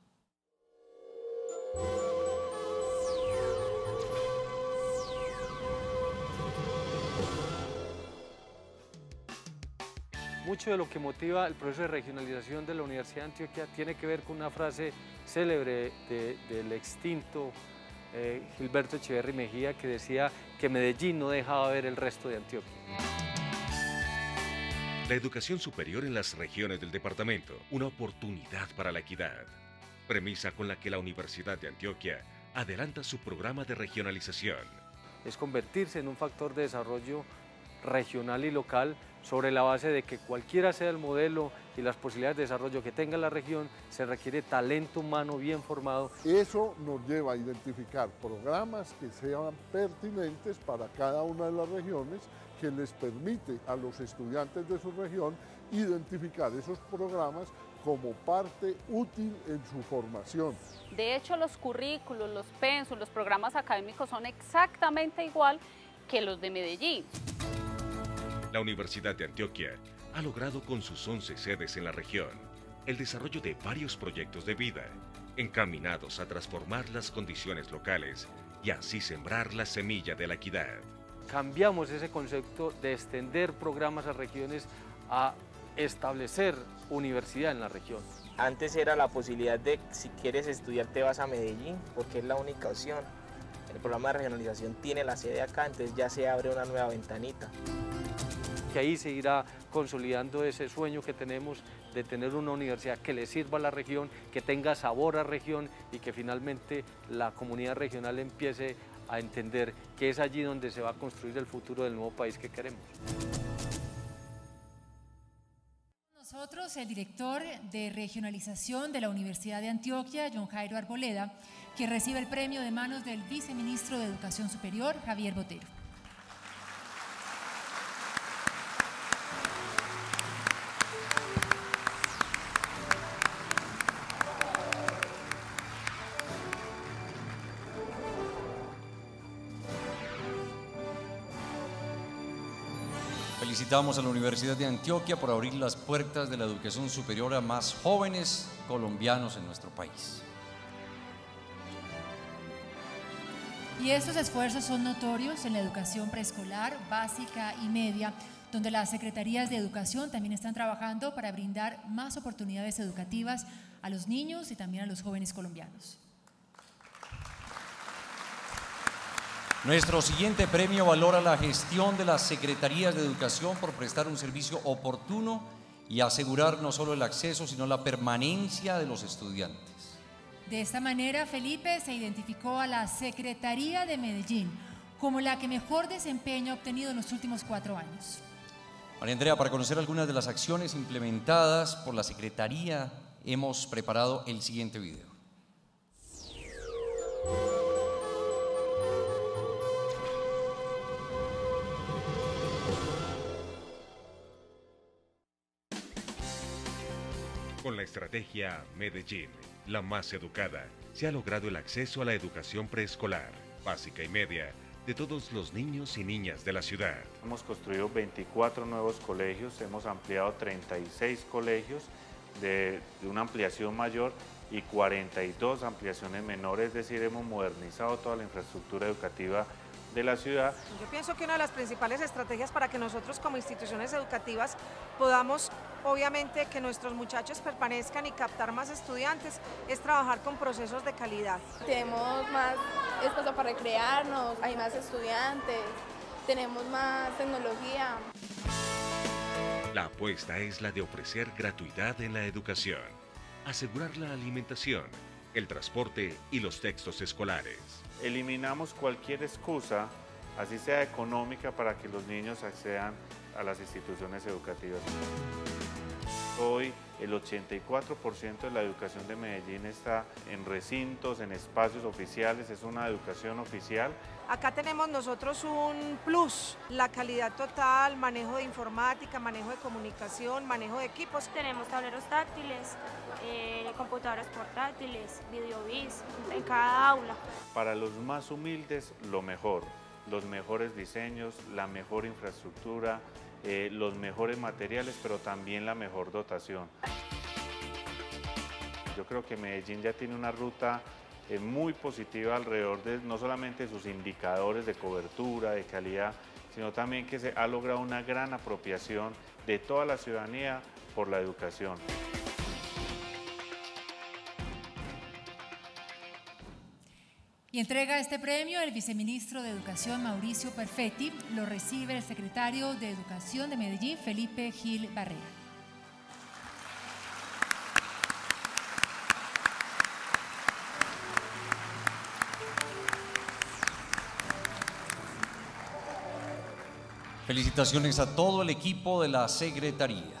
Mucho de lo que motiva el proceso de regionalización de la Universidad de Antioquia tiene que ver con una frase célebre de, del extinto eh, Gilberto Echeverry Mejía, que decía que Medellín no dejaba ver el resto de Antioquia. La educación superior en las regiones del departamento, una oportunidad para la equidad. Premisa con la que la Universidad de Antioquia adelanta su programa de regionalización. Es convertirse en un factor de desarrollo regional y local sobre la base de que cualquiera sea el modelo y las posibilidades de desarrollo que tenga la región, se requiere talento humano bien formado. Eso nos lleva a identificar programas que sean pertinentes para cada una de las regiones, que les permite a los estudiantes de su región identificar esos programas como parte útil en su formación. De hecho, los currículos, los pensos, los programas académicos son exactamente igual que los de Medellín. La Universidad de Antioquia ha logrado con sus once sedes en la región el desarrollo de varios proyectos de vida encaminados a transformar las condiciones locales y así sembrar la semilla de la equidad. Cambiamos ese concepto de extender programas a regiones a establecer universidad en la región. Antes era la posibilidad de, si quieres estudiar, te vas a Medellín, porque es la única opción. El programa de regionalización tiene la sede acá, entonces ya se abre una nueva ventanita. Que ahí se irá consolidando ese sueño que tenemos de tener una universidad que le sirva a la región, que tenga sabor a región y que finalmente la comunidad regional empiece a entender que es allí donde se va a construir el futuro del nuevo país que queremos. Nosotros, el director de regionalización de la Universidad de Antioquia, John Jairo Arboleda, que recibe el premio de manos del viceministro de Educación Superior, Javier Botero. Felicitamos a la Universidad de Antioquia por abrir las puertas de la educación superior a más jóvenes colombianos en nuestro país. Y estos esfuerzos son notorios en la educación preescolar, básica y media, donde las secretarías de educación también están trabajando para brindar más oportunidades educativas a los niños y también a los jóvenes colombianos. Nuestro siguiente premio valora la gestión de las secretarías de educación por prestar un servicio oportuno y asegurar no solo el acceso, sino la permanencia de los estudiantes. De esta manera, Felipe se identificó a la Secretaría de Medellín como la que mejor desempeño ha obtenido en los últimos cuatro años. María Andrea, para conocer algunas de las acciones implementadas por la Secretaría, hemos preparado el siguiente video. Con la estrategia Medellín, la más educada, se ha logrado el acceso a la educación preescolar, básica y media de todos los niños y niñas de la ciudad. Hemos construido veinticuatro nuevos colegios, hemos ampliado treinta y seis colegios de, de una ampliación mayor y cuarenta y dos ampliaciones menores, es decir, hemos modernizado toda la infraestructura educativa de la ciudad. Yo pienso que una de las principales estrategias para que nosotros como instituciones educativas podamos, obviamente, que nuestros muchachos permanezcan y captar más estudiantes, es trabajar con procesos de calidad. Tenemos más espacio para recrearnos, hay más estudiantes, tenemos más tecnología. La apuesta es la de ofrecer gratuidad en la educación, asegurar la alimentación, el transporte y los textos escolares. Eliminamos cualquier excusa, así sea económica, para que los niños accedan a las instituciones educativas. Hoy el ochenta y cuatro por ciento de la educación de Medellín está en recintos, en espacios oficiales, es una educación oficial. Acá tenemos nosotros un plus, la calidad total, manejo de informática, manejo de comunicación, manejo de equipos. Tenemos tableros táctiles, eh, computadoras portátiles, videovis en cada aula. Para los más humildes, lo mejor, los mejores diseños, la mejor infraestructura, eh, los mejores materiales, pero también la mejor dotación. Yo creo que Medellín ya tiene una ruta eh, muy positiva alrededor de no solamente sus indicadores de cobertura, de calidad, sino también que se ha logrado una gran apropiación de toda la ciudadanía por la educación. Y entrega este premio el viceministro de Educación, Mauricio Perfetti. Lo recibe el secretario de Educación de Medellín, Felipe Gil Barrera. Felicitaciones a todo el equipo de la Secretaría.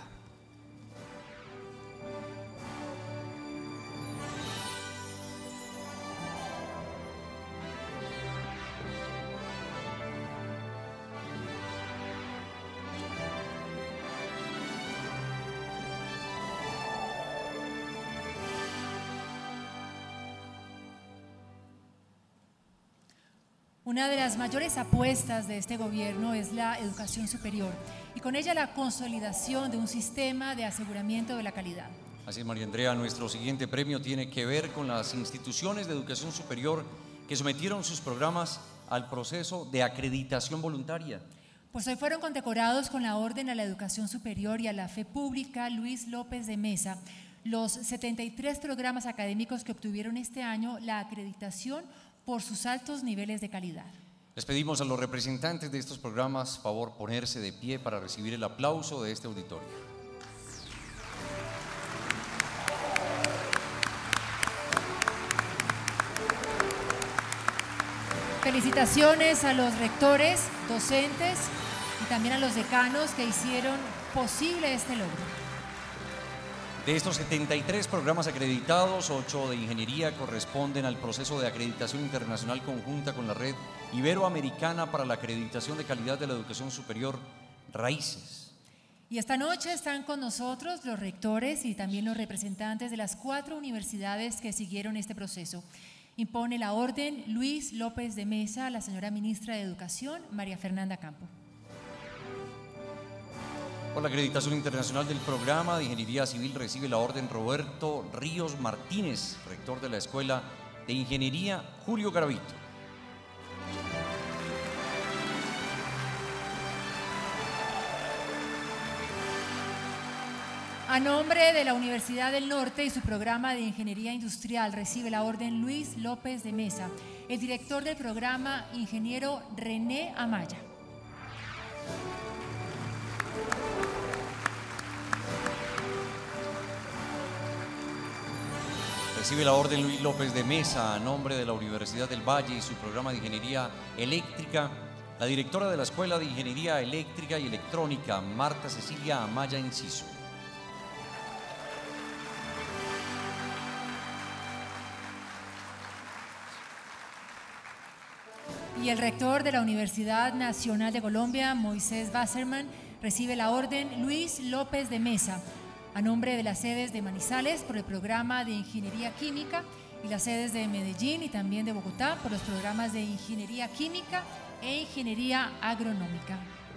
Una de las mayores apuestas de este gobierno es la educación superior y con ella la consolidación de un sistema de aseguramiento de la calidad. Así es, María Andrea, nuestro siguiente premio tiene que ver con las instituciones de educación superior que sometieron sus programas al proceso de acreditación voluntaria. Pues hoy fueron condecorados con la Orden a la Educación Superior y a la Fe Pública Luis López de Mesa los setenta y tres programas académicos que obtuvieron este año la acreditación por sus altos niveles de calidad. Les pedimos a los representantes de estos programas favor ponerse de pie para recibir el aplauso de este auditorio. Felicitaciones a los rectores, docentes y también a los decanos que hicieron posible este logro. De estos setenta y tres programas acreditados, ocho de ingeniería corresponden al proceso de acreditación internacional conjunta con la Red Iberoamericana para la Acreditación de Calidad de la Educación Superior, Raíces. Y esta noche están con nosotros los rectores y también los representantes de las cuatro universidades que siguieron este proceso. Impone la orden Luis López de Mesa a la señora ministra de Educación, María Fernanda Campo. Por la acreditación internacional del programa de Ingeniería Civil recibe la orden Roberto Ríos Martínez, rector de la Escuela de Ingeniería Julio Garavito. A nombre de la Universidad del Norte y su programa de Ingeniería Industrial recibe la orden Luis López de Mesa, el director del programa, ingeniero René Amaya. Recibe la orden Luis López de Mesa a nombre de la Universidad del Valle y su programa de Ingeniería Eléctrica, la directora de la Escuela de Ingeniería Eléctrica y Electrónica, Marta Cecilia Amaya Enciso. Y el rector de la Universidad Nacional de Colombia, Moisés Wasserman, recibe la orden Luis López de Mesa, a nombre de las sedes de Manizales por el programa de Ingeniería Química y las sedes de Medellín y también de Bogotá por los programas de Ingeniería Química e Ingeniería Agronómica.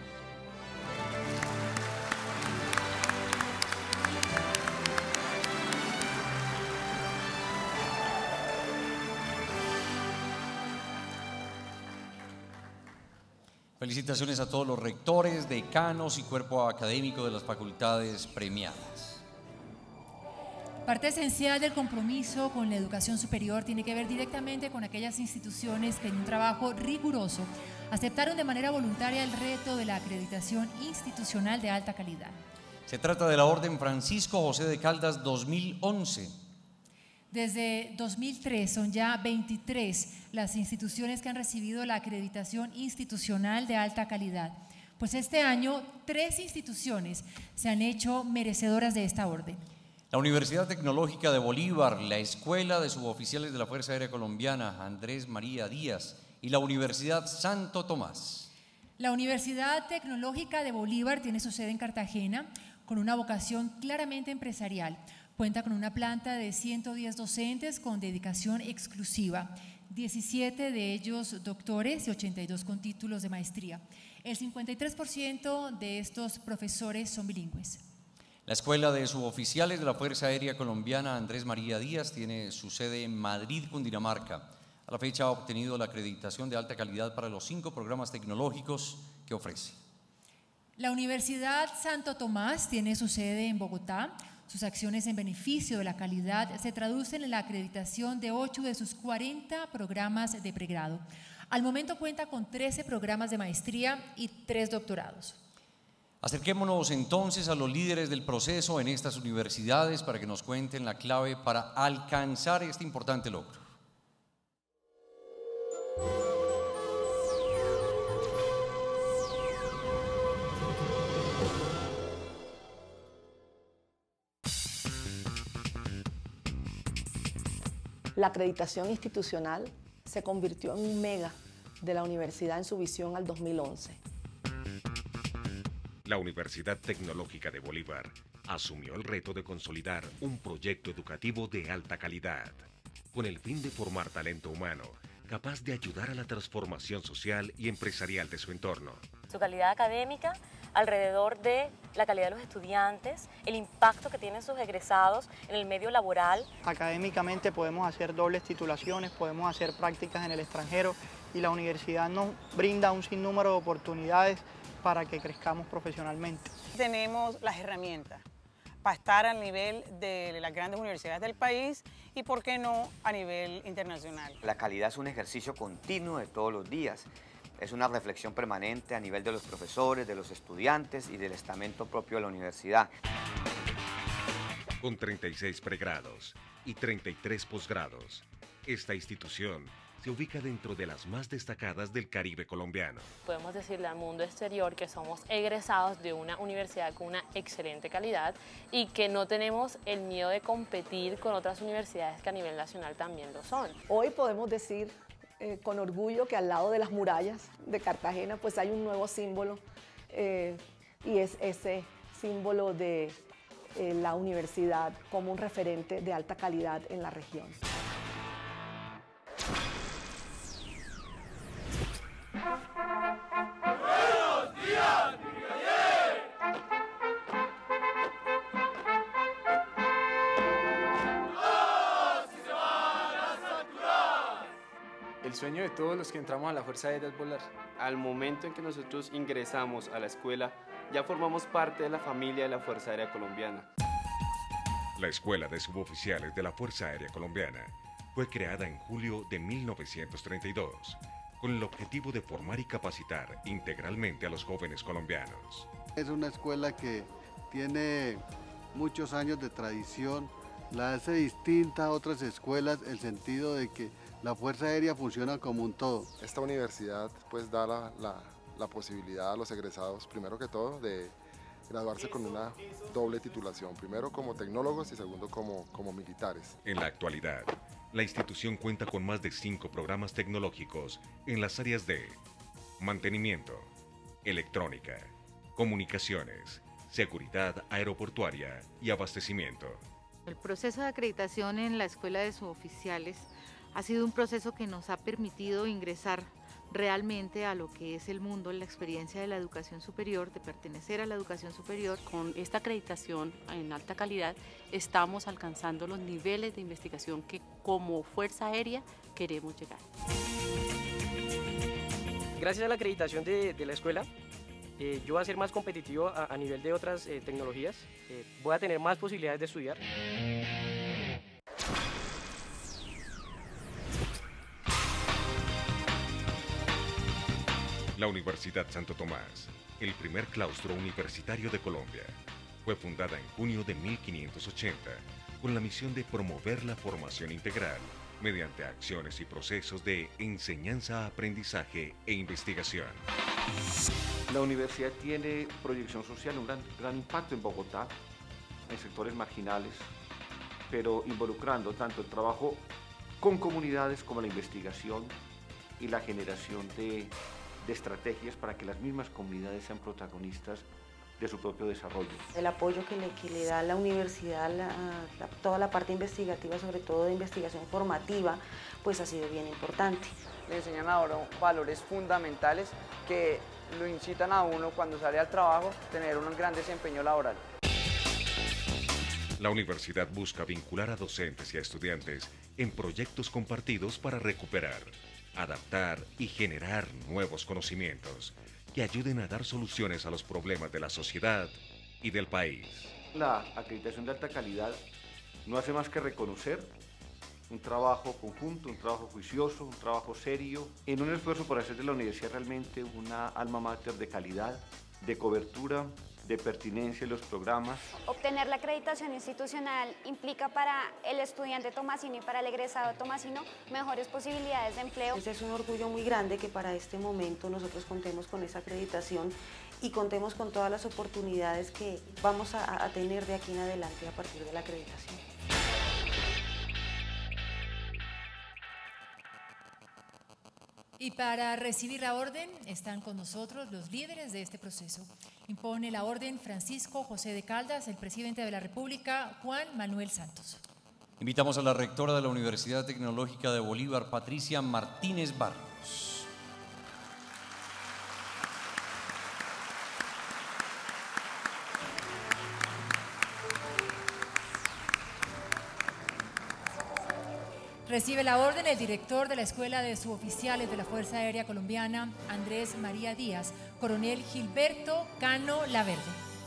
Felicitaciones a todos los rectores, decanos y cuerpo académico de las facultades premiadas. Parte esencial del compromiso con la educación superior tiene que ver directamente con aquellas instituciones que en un trabajo riguroso aceptaron de manera voluntaria el reto de la acreditación institucional de alta calidad. Se trata de la Orden Francisco José de Caldas dos mil once. Desde dos mil tres son ya veintitrés las instituciones que han recibido la acreditación institucional de alta calidad. Pues este año tres instituciones se han hecho merecedoras de esta orden. La Universidad Tecnológica de Bolívar, la Escuela de Suboficiales de la Fuerza Aérea Colombiana, Andrés María Díaz, y la Universidad Santo Tomás. La Universidad Tecnológica de Bolívar tiene su sede en Cartagena, con una vocación claramente empresarial. Cuenta con una planta de ciento diez docentes con dedicación exclusiva, diecisiete de ellos doctores y ochenta y dos con títulos de maestría. El cincuenta y tres por ciento de estos profesores son bilingües. La Escuela de Suboficiales de la Fuerza Aérea Colombiana, Andrés María Díaz, tiene su sede en Madrid, Cundinamarca. A la fecha ha obtenido la acreditación de alta calidad para los cinco programas tecnológicos que ofrece. La Universidad Santo Tomás tiene su sede en Bogotá. Sus acciones en beneficio de la calidad se traducen en la acreditación de ocho de sus cuarenta programas de pregrado. Al momento cuenta con trece programas de maestría y tres doctorados. Acerquémonos entonces a los líderes del proceso en estas universidades para que nos cuenten la clave para alcanzar este importante logro. La acreditación institucional se convirtió en un mega de la universidad en su visión al dos mil once. La Universidad Tecnológica de Bolívar asumió el reto de consolidar un proyecto educativo de alta calidad, con el fin de formar talento humano capaz de ayudar a la transformación social y empresarial de su entorno. Su calidad académica alrededor de la calidad de los estudiantes, el impacto que tienen sus egresados en el medio laboral. Académicamente podemos hacer dobles titulaciones, podemos hacer prácticas en el extranjero y la universidad nos brinda un sinnúmero de oportunidades para que crezcamos profesionalmente. Tenemos las herramientas para estar al nivel de las grandes universidades del país y, por qué no, a nivel internacional. La calidad es un ejercicio continuo de todos los días. Es una reflexión permanente a nivel de los profesores, de los estudiantes y del estamento propio de la universidad. Con treinta y seis pregrados y treinta y tres posgrados, esta institución se ubica dentro de las más destacadas del Caribe colombiano. Podemos decirle al mundo exterior que somos egresados de una universidad con una excelente calidad y que no tenemos el miedo de competir con otras universidades que a nivel nacional también lo son. Hoy podemos decir eh, con orgullo que al lado de las murallas de Cartagena pues hay un nuevo símbolo eh, y es ese símbolo de eh, la universidad como un referente de alta calidad en la región. ¡Buenos días, brigadier! ¡Todos se van a saturar! El sueño de todos los que entramos a la Fuerza Aérea es volar. Al momento en que nosotros ingresamos a la escuela, ya formamos parte de la familia de la Fuerza Aérea Colombiana. La Escuela de Suboficiales de la Fuerza Aérea Colombiana fue creada en julio de mil novecientos treinta y dos con el objetivo de formar y capacitar integralmente a los jóvenes colombianos. Es una escuela que tiene muchos años de tradición, la hace distinta a otras escuelas, el sentido de que la Fuerza Aérea funciona como un todo. Esta universidad pues da la, la, la posibilidad a los egresados, primero que todo, de graduarse con una doble titulación, primero como tecnólogos y segundo como, como militares. En la actualidad, la institución cuenta con más de cinco programas tecnológicos en las áreas de mantenimiento, electrónica, comunicaciones, seguridad aeroportuaria y abastecimiento. El proceso de acreditación en la Escuela de Suboficiales ha sido un proceso que nos ha permitido ingresar realmente a lo que es el mundo, la experiencia de la educación superior, de pertenecer a la educación superior. Con esta acreditación en alta calidad estamos alcanzando los niveles de investigación que como Fuerza Aérea queremos llegar. Gracias a la acreditación de, de la escuela, eh, yo voy a ser más competitivo a, a nivel de otras eh, tecnologías, eh, voy a tener más posibilidades de estudiar. La Universidad Santo Tomás, el primer claustro universitario de Colombia, fue fundada en junio de mil quinientos ochenta con la misión de promover la formación integral mediante acciones y procesos de enseñanza, aprendizaje e investigación. La universidad tiene proyección social, un gran, gran impacto en Bogotá, en sectores marginales, pero involucrando tanto el trabajo con comunidades como la investigación y la generación de de estrategias para que las mismas comunidades sean protagonistas de su propio desarrollo. El apoyo que le, que le da la universidad, la, la, toda la parte investigativa, sobre todo de investigación formativa, pues ha sido bien importante. Le enseñan ahora valores fundamentales que lo incitan a uno cuando sale al trabajo a tener un gran desempeño laboral. La universidad busca vincular a docentes y a estudiantes en proyectos compartidos para recuperar, adaptar y generar nuevos conocimientos que ayuden a dar soluciones a los problemas de la sociedad y del país. La acreditación de alta calidad no hace más que reconocer un trabajo conjunto, un trabajo juicioso, un trabajo serio, en un esfuerzo por hacer de la universidad realmente una alma mater de calidad, de cobertura, de pertinencia en los programas. Obtener la acreditación institucional implica para el estudiante tomasino y para el egresado tomasino mejores posibilidades de empleo. Es un orgullo muy grande que para este momento nosotros contemos con esa acreditación y contemos con todas las oportunidades que vamos a, a tener de aquí en adelante a partir de la acreditación. Y para recibir la orden están con nosotros los líderes de este proceso. Impone la orden Francisco José de Caldas, el presidente de la República, Juan Manuel Santos. Invitamos a la rectora de la Universidad Tecnológica de Bolívar, Patricia Martínez Barrios. Recibe la orden el director de la Escuela de Suboficiales de la Fuerza Aérea Colombiana, Andrés María Díaz, coronel Gilberto Cano Laverde.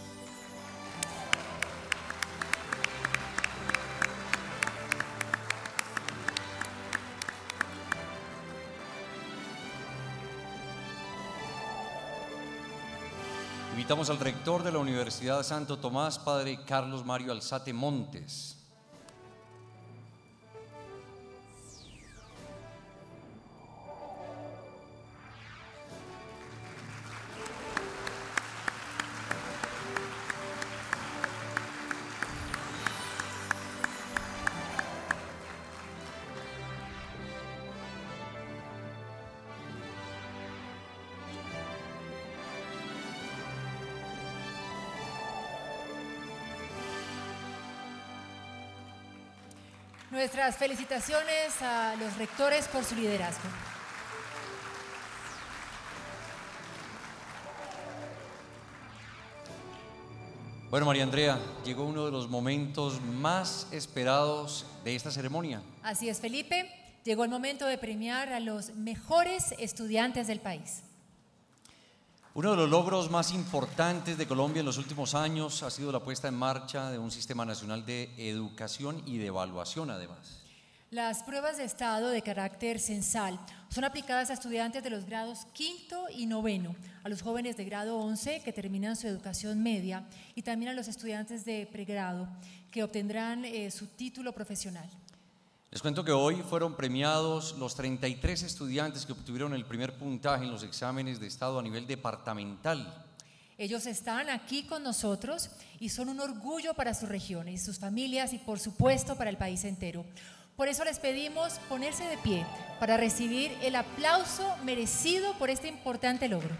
Invitamos al rector de la Universidad Santo Tomás, padre Carlos Mario Alzate Montes. Nuestras felicitaciones a los rectores por su liderazgo. Bueno, María Andrea, llegó uno de los momentos más esperados de esta ceremonia. Así es, Felipe, llegó el momento de premiar a los mejores estudiantes del país. Uno de los logros más importantes de Colombia en los últimos años ha sido la puesta en marcha de un sistema nacional de educación y de evaluación, además. Las pruebas de estado de carácter censal son aplicadas a estudiantes de los grados quinto y noveno, a los jóvenes de grado once que terminan su educación media y también a los estudiantes de pregrado que obtendrán eh, su título profesional. Les cuento que hoy fueron premiados los treinta y tres estudiantes que obtuvieron el primer puntaje en los exámenes de estado a nivel departamental. Ellos están aquí con nosotros y son un orgullo para sus regiones, sus familias y por supuesto para el país entero. Por eso les pedimos ponerse de pie para recibir el aplauso merecido por este importante logro.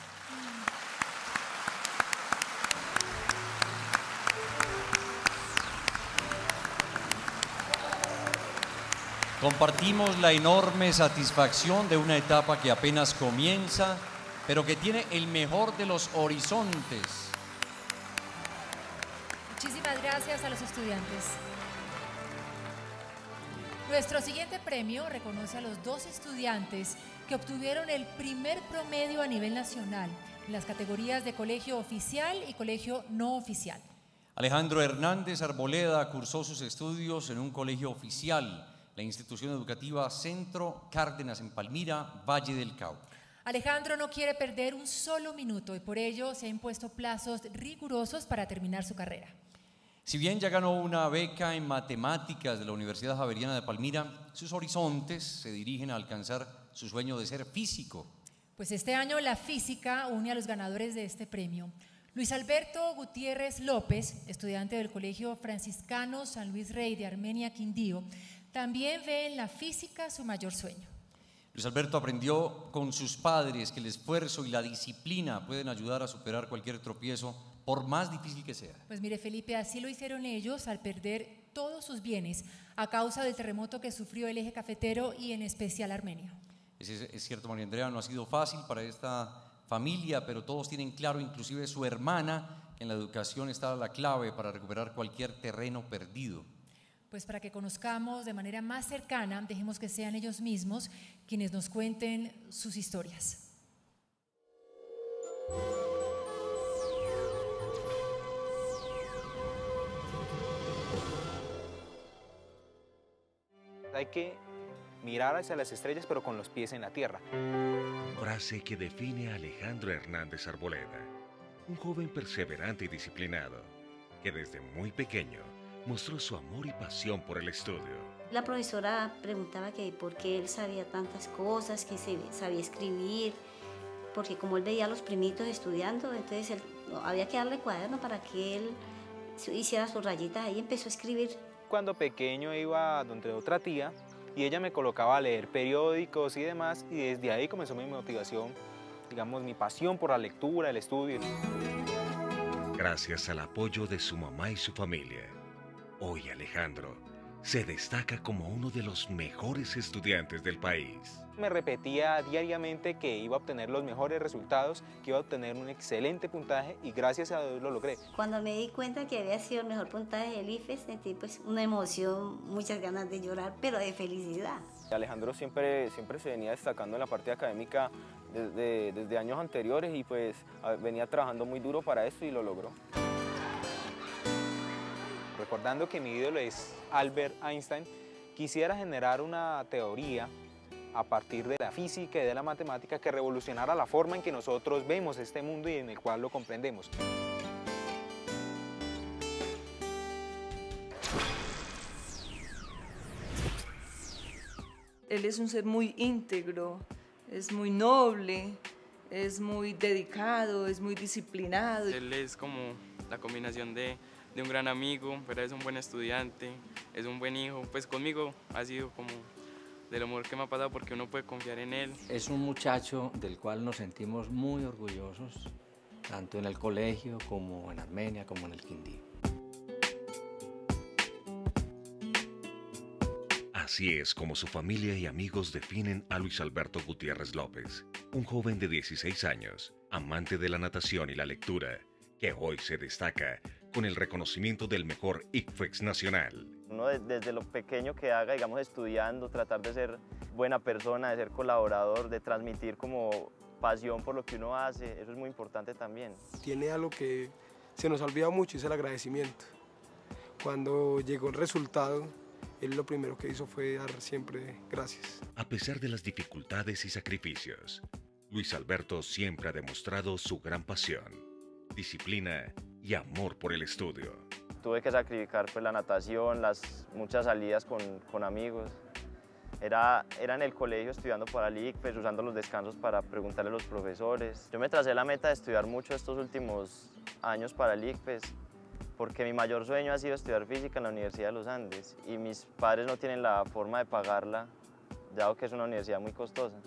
Compartimos la enorme satisfacción de una etapa que apenas comienza, pero que tiene el mejor de los horizontes. Muchísimas gracias a los estudiantes. Nuestro siguiente premio reconoce a los dos estudiantes que obtuvieron el primer promedio a nivel nacional en las categorías de colegio oficial y colegio no oficial. Alejandro Hernández Arboleda cursó sus estudios en un colegio oficial, la institución educativa Centro Cárdenas en Palmira, Valle del Cauca. Alejandro no quiere perder un solo minuto y por ello se ha impuesto plazos rigurosos para terminar su carrera. Si bien ya ganó una beca en matemáticas de la Universidad Javeriana de Palmira, sus horizontes se dirigen a alcanzar su sueño de ser físico. Pues este año la física une a los ganadores de este premio. Luis Alberto Gutiérrez López, estudiante del Colegio Franciscano San Luis Rey de Armenia, Quindío, también ve en la física su mayor sueño. Luis Alberto aprendió con sus padres que el esfuerzo y la disciplina pueden ayudar a superar cualquier tropiezo, por más difícil que sea. Pues mire, Felipe, así lo hicieron ellos al perder todos sus bienes a causa del terremoto que sufrió el eje cafetero y en especial Armenia. Es, es cierto, María Andrea, no ha sido fácil para esta familia, pero todos tienen claro, inclusive su hermana, que en la educación está la clave para recuperar cualquier terreno perdido. Pues para que conozcamos de manera más cercana, dejemos que sean ellos mismos quienes nos cuenten sus historias. Hay que mirar hacia las estrellas, pero con los pies en la tierra. Frase que define a Alejandro Hernández Arboleda, un joven perseverante y disciplinado, que desde muy pequeño mostró su amor y pasión por el estudio. La profesora preguntaba que por qué él sabía tantas cosas, que se sabía escribir, porque como él veía a los primitos estudiando, entonces él, no, había que darle cuaderno para que él hiciera sus rayitas ahí y empezó a escribir. Cuando pequeño iba donde otra tía y ella me colocaba a leer periódicos y demás, y desde ahí comenzó mi motivación, digamos, mi pasión por la lectura, el estudio. Gracias al apoyo de su mamá y su familia, hoy Alejandro se destaca como uno de los mejores estudiantes del país. Me repetía diariamente que iba a obtener los mejores resultados, que iba a obtener un excelente puntaje y gracias a Dios lo logré. Cuando me di cuenta que había sido el mejor puntaje del I F E S, sentí pues una emoción, muchas ganas de llorar, pero de felicidad. Alejandro siempre, siempre se venía destacando en la parte académica desde, desde años anteriores y pues venía trabajando muy duro para esto y lo logró. Recordando que mi ídolo es Albert Einstein, quisiera generar una teoría a partir de la física y de la matemática que revolucionara la forma en que nosotros vemos este mundo y en el cual lo comprendemos. Él es un ser muy íntegro, es muy noble, es muy dedicado, es muy disciplinado. Él es como la combinación de, de un gran amigo, pero es un buen estudiante, es un buen hijo. Pues conmigo ha sido como de lo mejor que me ha pasado porque uno puede confiar en él. Es un muchacho del cual nos sentimos muy orgullosos, tanto en el colegio como en Armenia, como en el Quindío. Así es como su familia y amigos definen a Luis Alberto Gutiérrez López, un joven de dieciséis años, amante de la natación y la lectura, que hoy se destaca con el reconocimiento del mejor I F E S nacional. Uno desde lo pequeño que haga, digamos, estudiando, tratar de ser buena persona, de ser colaborador, de transmitir como pasión por lo que uno hace, eso es muy importante también. Tiene algo que se nos ha olvidado mucho, es el agradecimiento. Cuando llegó el resultado, él lo primero que hizo fue dar siempre gracias. A pesar de las dificultades y sacrificios, Luis Alberto siempre ha demostrado su gran pasión, disciplina y amor por el estudio. Tuve que sacrificar pues, la natación, las muchas salidas con, con amigos. Era, era en el colegio estudiando para el I C F E S, usando los descansos para preguntarle a los profesores. Yo me tracé la meta de estudiar mucho estos últimos años para el I C F E S, porque mi mayor sueño ha sido estudiar física en la Universidad de los Andes y mis padres no tienen la forma de pagarla, dado que es una universidad muy costosa.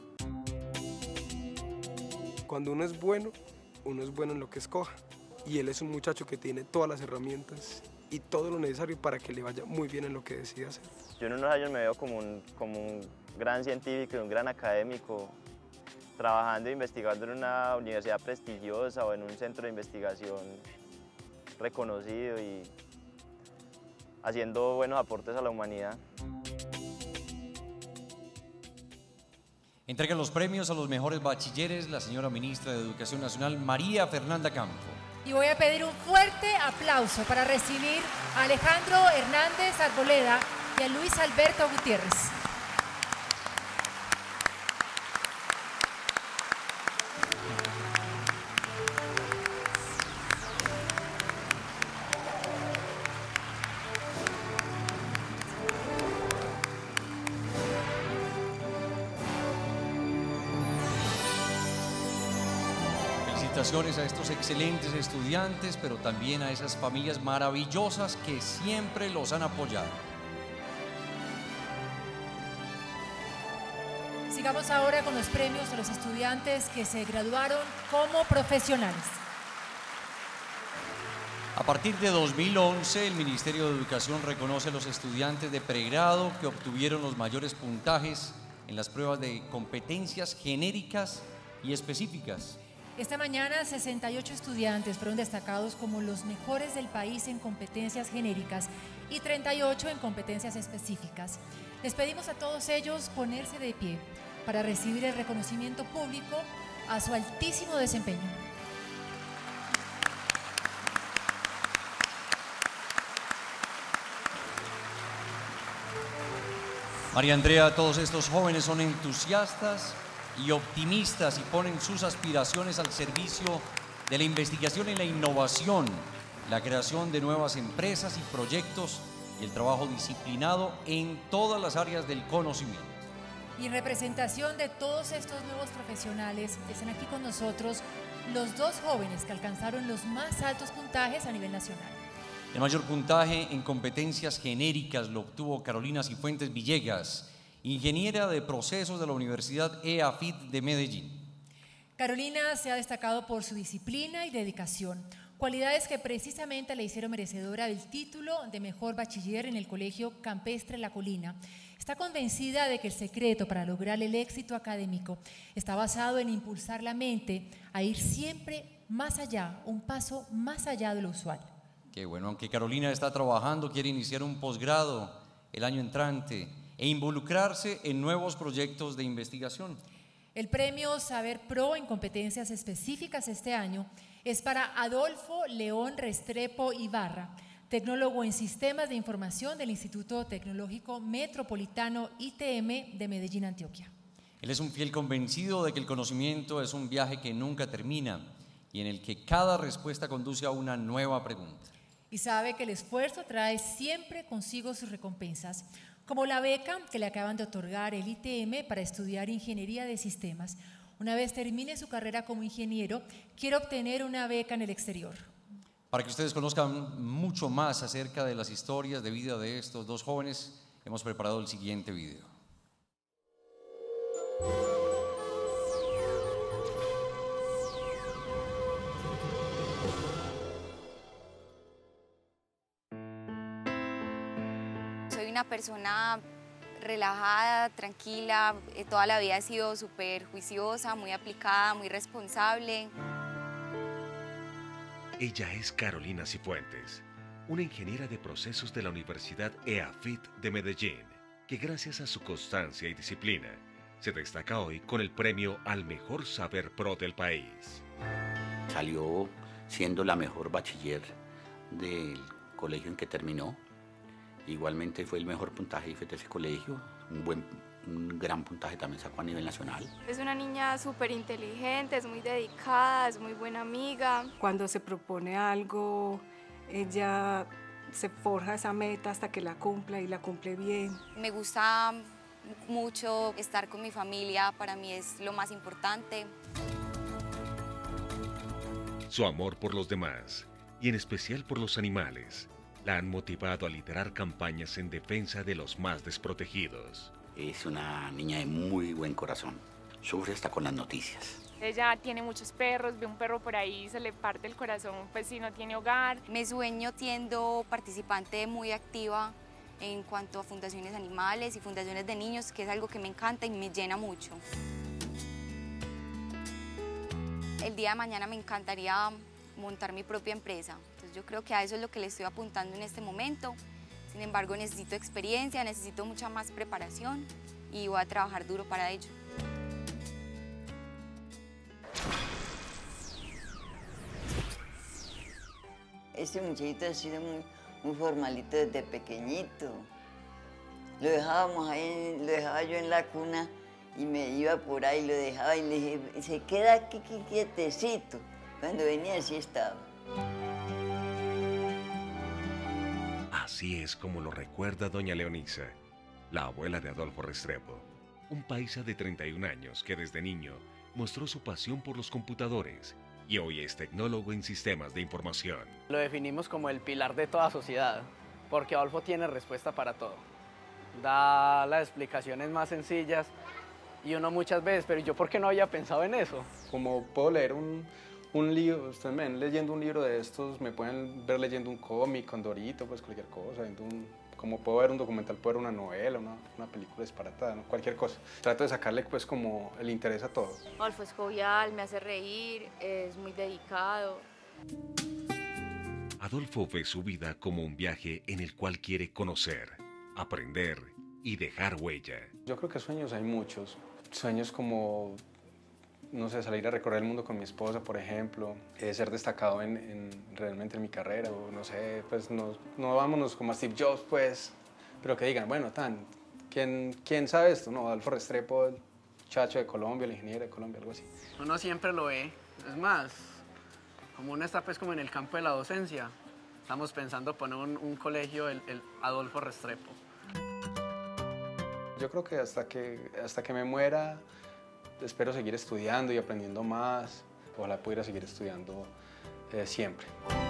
Cuando uno es bueno, uno es bueno en lo que escoja. Y él es un muchacho que tiene todas las herramientas y todo lo necesario para que le vaya muy bien en lo que decida hacer. Yo en unos años me veo como un, como un gran científico, un gran académico, trabajando e investigando en una universidad prestigiosa o en un centro de investigación reconocido y haciendo buenos aportes a la humanidad. Entrega los premios a los mejores bachilleres la señora ministra de Educación Nacional, María Fernanda Campo. Y voy a pedir un fuerte aplauso para recibir a Alejandro Hernández Arboleda y a Luis Alberto Gutiérrez. Felicitaciones a estos excelentes estudiantes, pero también a esas familias maravillosas que siempre los han apoyado. Sigamos ahora con los premios a los estudiantes que se graduaron como profesionales. A partir de dos mil once, el Ministerio de Educación reconoce a los estudiantes de pregrado que obtuvieron los mayores puntajes en las pruebas de competencias genéricas y específicas. Esta mañana, sesenta y ocho estudiantes fueron destacados como los mejores del país en competencias genéricas y treinta y ocho en competencias específicas. Les pedimos a todos ellos ponerse de pie para recibir el reconocimiento público a su altísimo desempeño. María Andrea, todos estos jóvenes son entusiastas y optimistas y ponen sus aspiraciones al servicio de la investigación y la innovación, la creación de nuevas empresas y proyectos y el trabajo disciplinado en todas las áreas del conocimiento. Y en representación de todos estos nuevos profesionales, están aquí con nosotros los dos jóvenes que alcanzaron los más altos puntajes a nivel nacional. El mayor puntaje en competencias genéricas lo obtuvo Carolina Cifuentes Villegas, ingeniera de procesos de la Universidad E A F I T de Medellín. Carolina se ha destacado por su disciplina y dedicación, cualidades que precisamente le hicieron merecedora del título de mejor bachiller en el Colegio Campestre La Colina. Está convencida de que el secreto para lograr el éxito académico está basado en impulsar la mente a ir siempre más allá, un paso más allá de lo usual. Qué bueno, aunque Carolina está trabajando, quiere iniciar un posgrado el año entrante e involucrarse en nuevos proyectos de investigación. El premio Saber Pro en competencias específicas este año es para Adolfo León Restrepo Ibarra, tecnólogo en Sistemas de Información del Instituto Tecnológico Metropolitano I T M de Medellín, Antioquia. Él es un fiel convencido de que el conocimiento es un viaje que nunca termina y en el que cada respuesta conduce a una nueva pregunta. Y sabe que el esfuerzo trae siempre consigo sus recompensas, como la beca que le acaban de otorgar el I T M para estudiar Ingeniería de Sistemas. Una vez termine su carrera como ingeniero, quiere obtener una beca en el exterior. Para que ustedes conozcan mucho más acerca de las historias de vida de estos dos jóvenes, hemos preparado el siguiente video. Soy una persona relajada, tranquila, eh, toda la vida he sido súper juiciosa, muy aplicada, muy responsable. Ella es Carolina Cifuentes, una ingeniera de procesos de la Universidad E A F I T de Medellín, que gracias a su constancia y disciplina se destaca hoy con el premio al mejor saber pro del país. Salió siendo la mejor bachiller del colegio en que terminó. Igualmente fue el mejor puntaje de ese colegio, un, buen, un gran puntaje también sacó a nivel nacional. Es una niña súper inteligente, es muy dedicada, es muy buena amiga. Cuando se propone algo, ella se forja esa meta hasta que la cumpla y la cumple bien. Me gusta mucho estar con mi familia, para mí es lo más importante. Su amor por los demás, y en especial por los animales, la han motivado a liderar campañas en defensa de los más desprotegidos. Es una niña de muy buen corazón, sufre hasta con las noticias. Ella tiene muchos perros, ve un perro por ahí, se le parte el corazón, pues si no tiene hogar. Me sueño siendo participante muy activa en cuanto a fundaciones animales y fundaciones de niños, que es algo que me encanta y me llena mucho. El día de mañana me encantaría montar mi propia empresa. Entonces yo creo que a eso es lo que le estoy apuntando en este momento. Sin embargo, necesito experiencia, necesito mucha más preparación y voy a trabajar duro para ello. Este muchachito ha sido muy, muy formalito desde pequeñito. Lo dejábamos ahí, lo dejaba yo en la cuna y me iba por ahí, lo dejaba y le dije, se queda aquí, aquí quietecito. Cuando venía así estaba. Así es como lo recuerda doña Leonisa, la abuela de Adolfo Restrepo, un paisa de treinta y un años que desde niño mostró su pasión por los computadores y hoy es tecnólogo en sistemas de información. Lo definimos como el pilar de toda sociedad, porque Adolfo tiene respuesta para todo. Da las explicaciones más sencillas y uno muchas veces, pero ¿yo por qué no había pensado en eso? Como puedo leer un, un libro, ustedes me ven leyendo un libro de estos, me pueden ver leyendo un cómic, con Dorito, pues cualquier cosa, viendo un, como puedo ver un documental, puedo ver una novela, una, una película disparatada, ¿no? Cualquier cosa. Trato de sacarle pues como el interés a todo. Adolfo es jovial, me hace reír, es muy dedicado. Adolfo ve su vida como un viaje en el cual quiere conocer, aprender y dejar huella. Yo creo que sueños hay muchos. Sueños como, no sé, salir a recorrer el mundo con mi esposa, por ejemplo, eh, ser destacado en, en, realmente en mi carrera, o no sé, pues no, no vámonos como a Steve Jobs, pues, pero que digan, bueno, tan, ¿quién, quién sabe esto? No, Adolfo Restrepo, el chacho de Colombia, el ingeniero de Colombia, algo así. Uno siempre lo ve, es más, como uno está pues como en el campo de la docencia, estamos pensando poner un, un colegio, el, el Adolfo Restrepo. Yo creo que hasta que, hasta que me muera, espero seguir estudiando y aprendiendo más. Ojalá pudiera seguir estudiando eh, siempre.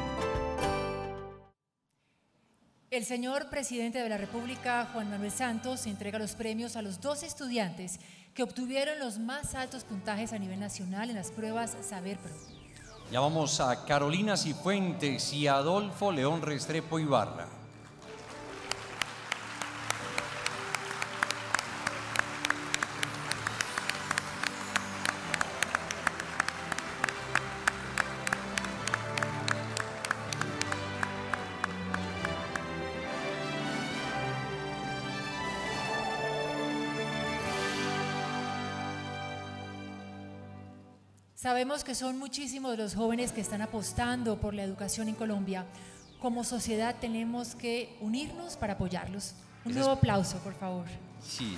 El señor presidente de la República, Juan Manuel Santos, entrega los premios a los dos estudiantes que obtuvieron los más altos puntajes a nivel nacional en las pruebas Saber Pro. Llamamos a Carolina Cifuentes y Adolfo León Restrepo Ibarra. Sabemos que son muchísimos los jóvenes que están apostando por la educación en Colombia. Como sociedad tenemos que unirnos para apoyarlos. Un nuevo aplauso, por favor. Sí,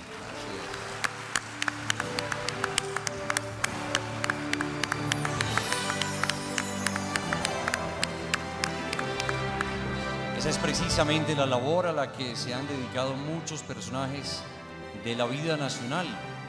así es. Esa es precisamente la labor a la que se han dedicado muchos personajes de la vida nacional.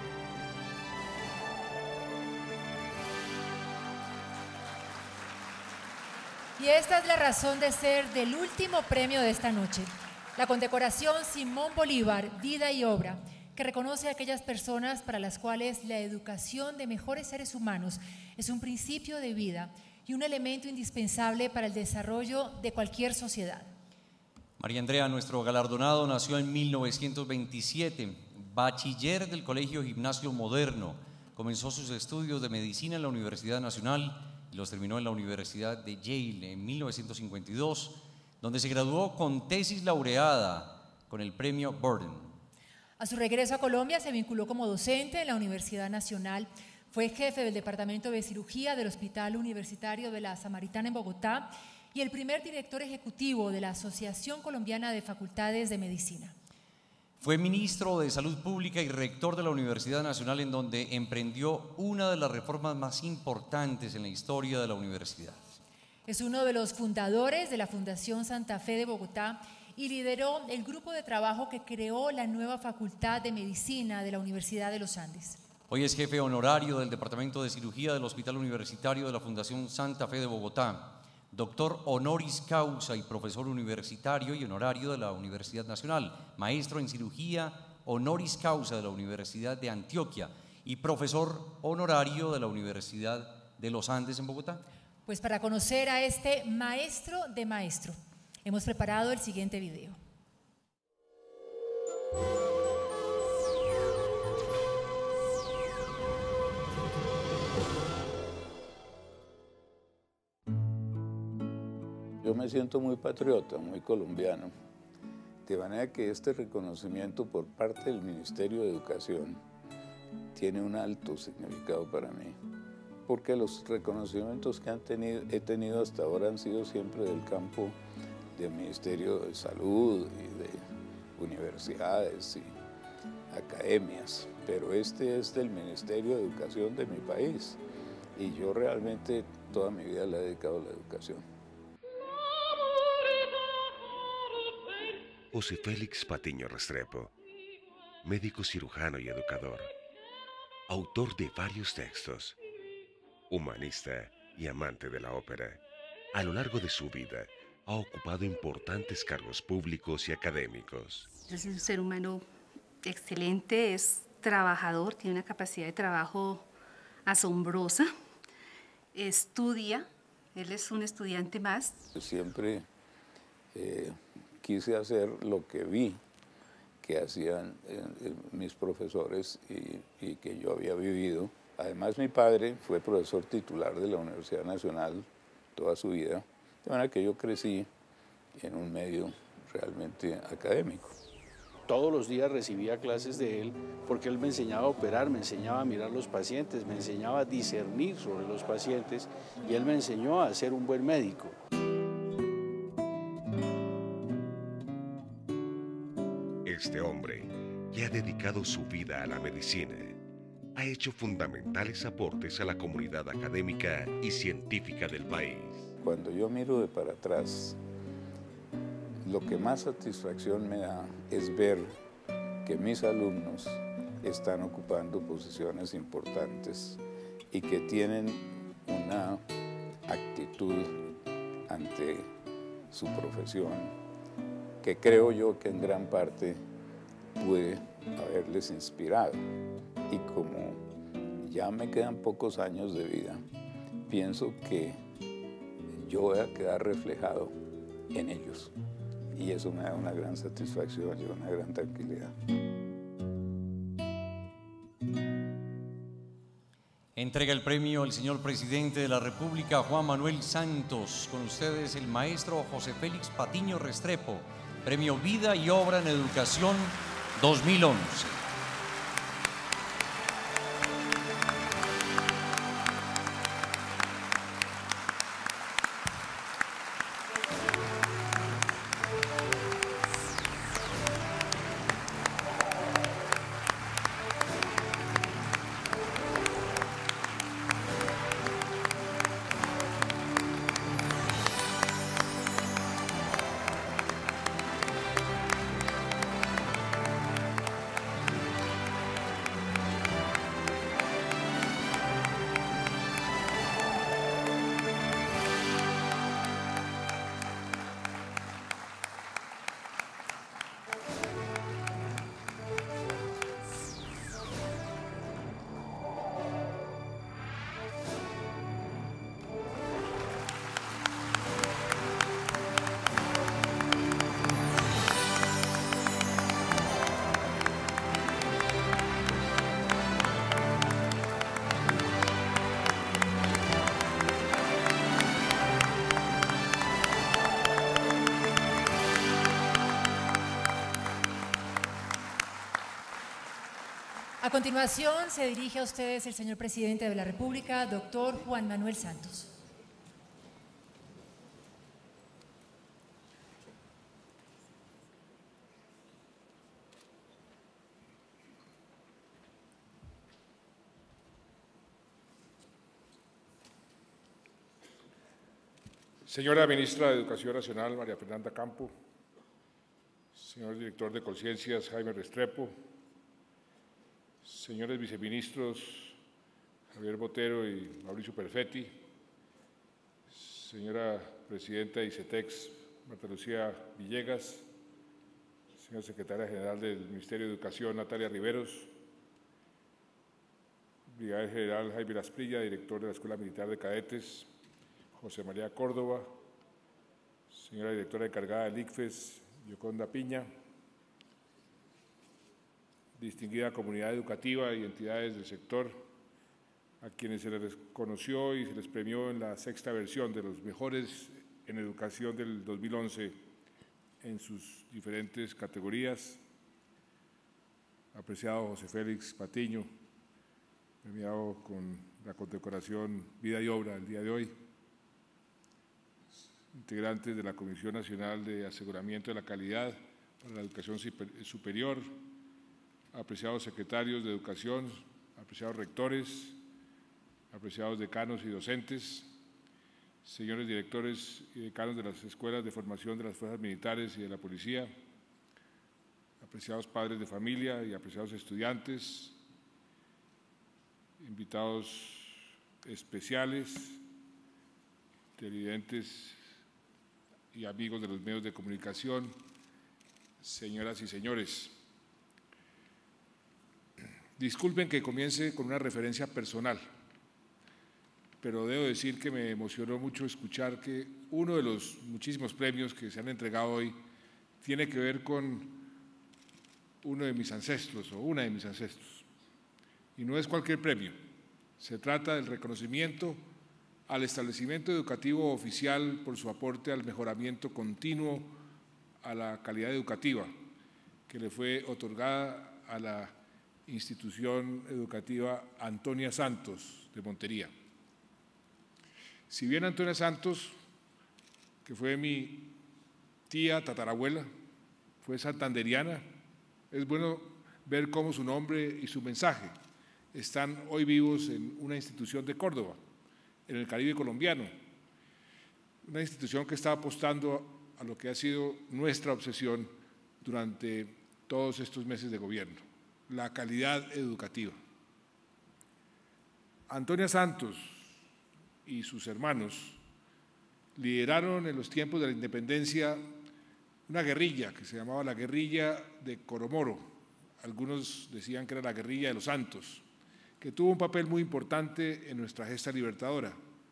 Y esta es la razón de ser del último premio de esta noche, la condecoración Simón Bolívar, Vida y Obra, que reconoce a aquellas personas para las cuales la educación de mejores seres humanos es un principio de vida y un elemento indispensable para el desarrollo de cualquier sociedad. María Andrea, nuestro galardonado, nació en mil novecientos veintisiete, bachiller del Colegio Gimnasio Moderno. Comenzó sus estudios de medicina en la Universidad Nacional y los terminó en la Universidad de Yale en mil novecientos cincuenta y dos, donde se graduó con tesis laureada con el premio Burden. A su regreso a Colombia se vinculó como docente en la Universidad Nacional. Fue jefe del Departamento de Cirugía del Hospital Universitario de la Samaritana en Bogotá y el primer director ejecutivo de la Asociación Colombiana de Facultades de Medicina. Fue ministro de Salud Pública y rector de la Universidad Nacional, en donde emprendió una de las reformas más importantes en la historia de la universidad. Es uno de los fundadores de la Fundación Santa Fe de Bogotá y lideró el grupo de trabajo que creó la nueva Facultad de Medicina de la Universidad de los Andes. Hoy es jefe honorario del Departamento de Cirugía del Hospital Universitario de la Fundación Santa Fe de Bogotá, doctor honoris causa y profesor universitario y honorario de la Universidad Nacional, maestro en cirugía honoris causa de la Universidad de Antioquia y profesor honorario de la Universidad de los Andes en Bogotá. Pues para conocer a este maestro de maestro, hemos preparado el siguiente video. Yo me siento muy patriota, muy colombiano, de manera que este reconocimiento por parte del Ministerio de Educación tiene un alto significado para mí, porque los reconocimientos que han tenido, he tenido hasta ahora han sido siempre del campo del Ministerio de Salud y de universidades y academias, pero este es del Ministerio de Educación de mi país y yo realmente toda mi vida le he dedicado a la educación. José Félix Patiño Restrepo, médico cirujano y educador, autor de varios textos, humanista y amante de la ópera. A lo largo de su vida ha ocupado importantes cargos públicos y académicos. Es un ser humano excelente, es trabajador, tiene una capacidad de trabajo asombrosa, estudia, él es un estudiante más. Siempre eh, quise hacer lo que vi que hacían eh, eh, mis profesores y, y que yo había vivido. Además, mi padre fue profesor titular de la Universidad Nacional toda su vida, de manera que yo crecí en un medio realmente académico. Todos los días recibía clases de él porque él me enseñaba a operar, me enseñaba a mirar los pacientes, me enseñaba a discernir sobre los pacientes y él me enseñó a ser un buen médico. Este hombre, que ha dedicado su vida a la medicina, ha hecho fundamentales aportes a la comunidad académica y científica del país. Cuando yo miro de para atrás, lo que más satisfacción me da es ver que mis alumnos están ocupando posiciones importantes y que tienen una actitud ante su profesión que creo yo que en gran parte pude haberles inspirado. Y como ya me quedan pocos años de vida, pienso que yo voy a quedar reflejado en ellos. Y eso me da una gran satisfacción y una gran tranquilidad. Entrega el premio el señor presidente de la República, Juan Manuel Santos. Con ustedes el maestro José Félix Patiño Restrepo, Premio Vida y Obra en Educación dos mil once. continuación se dirige a ustedes el señor presidente de la República, doctor Juan Manuel Santos. Señora Ministra de Educación Nacional, María Fernanda Campo, señor Director de Conciencias, Jaime Restrepo, señores viceministros, Javier Botero y Mauricio Perfetti, señora Presidenta de ICETEX, Marta Lucía Villegas, señora Secretaria General del Ministerio de Educación, Natalia Riveros, Brigadier General Jaime Asprilla, Director de la Escuela Militar de Cadetes, José María Córdoba, señora Directora encargada del ICFES, Yoconda Piña, distinguida comunidad educativa y entidades del sector, a quienes se les reconoció y se les premió en la sexta versión de los mejores en educación del dos mil once en sus diferentes categorías, apreciado José Félix Patiño, premiado con la condecoración Vida y Obra el día de hoy, integrantes de la Comisión Nacional de Aseguramiento de la Calidad para la Educación Superior, apreciados secretarios de Educación, apreciados rectores, apreciados decanos y docentes, señores directores y decanos de las escuelas de formación de las fuerzas militares y de la policía, apreciados padres de familia y apreciados estudiantes, invitados especiales, televidentes y amigos de los medios de comunicación, señoras y señores. Disculpen que comience con una referencia personal, pero debo decir que me emocionó mucho escuchar que uno de los muchísimos premios que se han entregado hoy tiene que ver con uno de mis ancestros o una de mis ancestros. Y no es cualquier premio, se trata del reconocimiento al establecimiento educativo oficial por su aporte al mejoramiento continuo a la calidad educativa que le fue otorgada a la institución educativa Antonia Santos de Montería. Si bien Antonia Santos, que fue mi tía tatarabuela, fue santanderiana, es bueno ver cómo su nombre y su mensaje están hoy vivos en una institución de Córdoba, en el Caribe colombiano, una institución que está apostando a lo que ha sido nuestra obsesión durante todos estos meses de gobierno, la calidad educativa. Antonia Santos y sus hermanos lideraron en los tiempos de la independencia una guerrilla que se llamaba la guerrilla de Coromoro, algunos decían que era la guerrilla de los Santos, que tuvo un papel muy importante en nuestra gesta libertadora.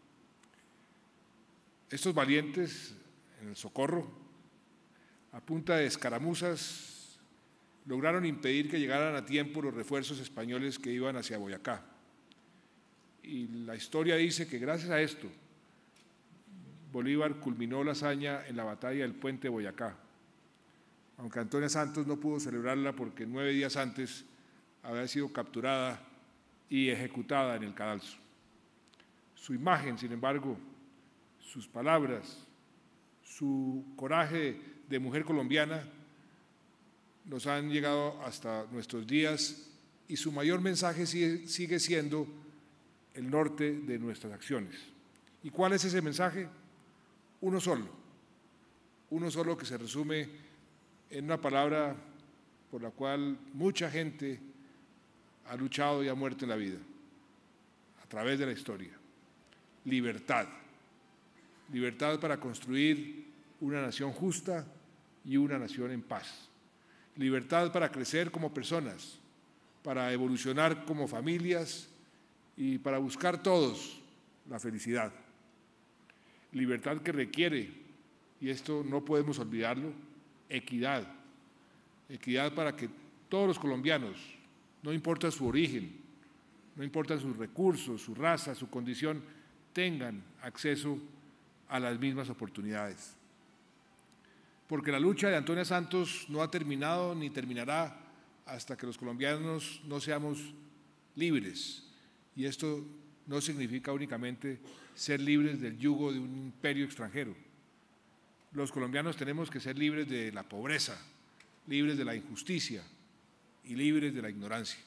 Estos valientes, en el Socorro, a punta de escaramuzas, lograron impedir que llegaran a tiempo los refuerzos españoles que iban hacia Boyacá. Y la historia dice que gracias a esto, Bolívar culminó la hazaña en la batalla del Puente de Boyacá, aunque Antonia Santos no pudo celebrarla porque nueve días antes había sido capturada y ejecutada en el cadalso. Su imagen, sin embargo, sus palabras, su coraje de mujer colombiana nos han llegado hasta nuestros días y su mayor mensaje sigue, sigue siendo el norte de nuestras acciones. ¿Y cuál es ese mensaje? Uno solo, uno solo que se resume en una palabra por la cual mucha gente ha luchado y ha muerto en la vida, a través de la historia: libertad. Libertad para construir una nación justa y una nación en paz. Libertad para crecer como personas, para evolucionar como familias y para buscar todos la felicidad. Libertad que requiere, y esto no podemos olvidarlo, equidad. Equidad para que todos los colombianos, no importa su origen, no importa sus recursos, su raza, su condición, tengan acceso a las mismas oportunidades. Porque la lucha de Antonia Santos no ha terminado ni terminará hasta que los colombianos no seamos libres. Y esto no significa únicamente ser libres del yugo de un imperio extranjero. Los colombianos tenemos que ser libres de la pobreza, libres de la injusticia y libres de la ignorancia.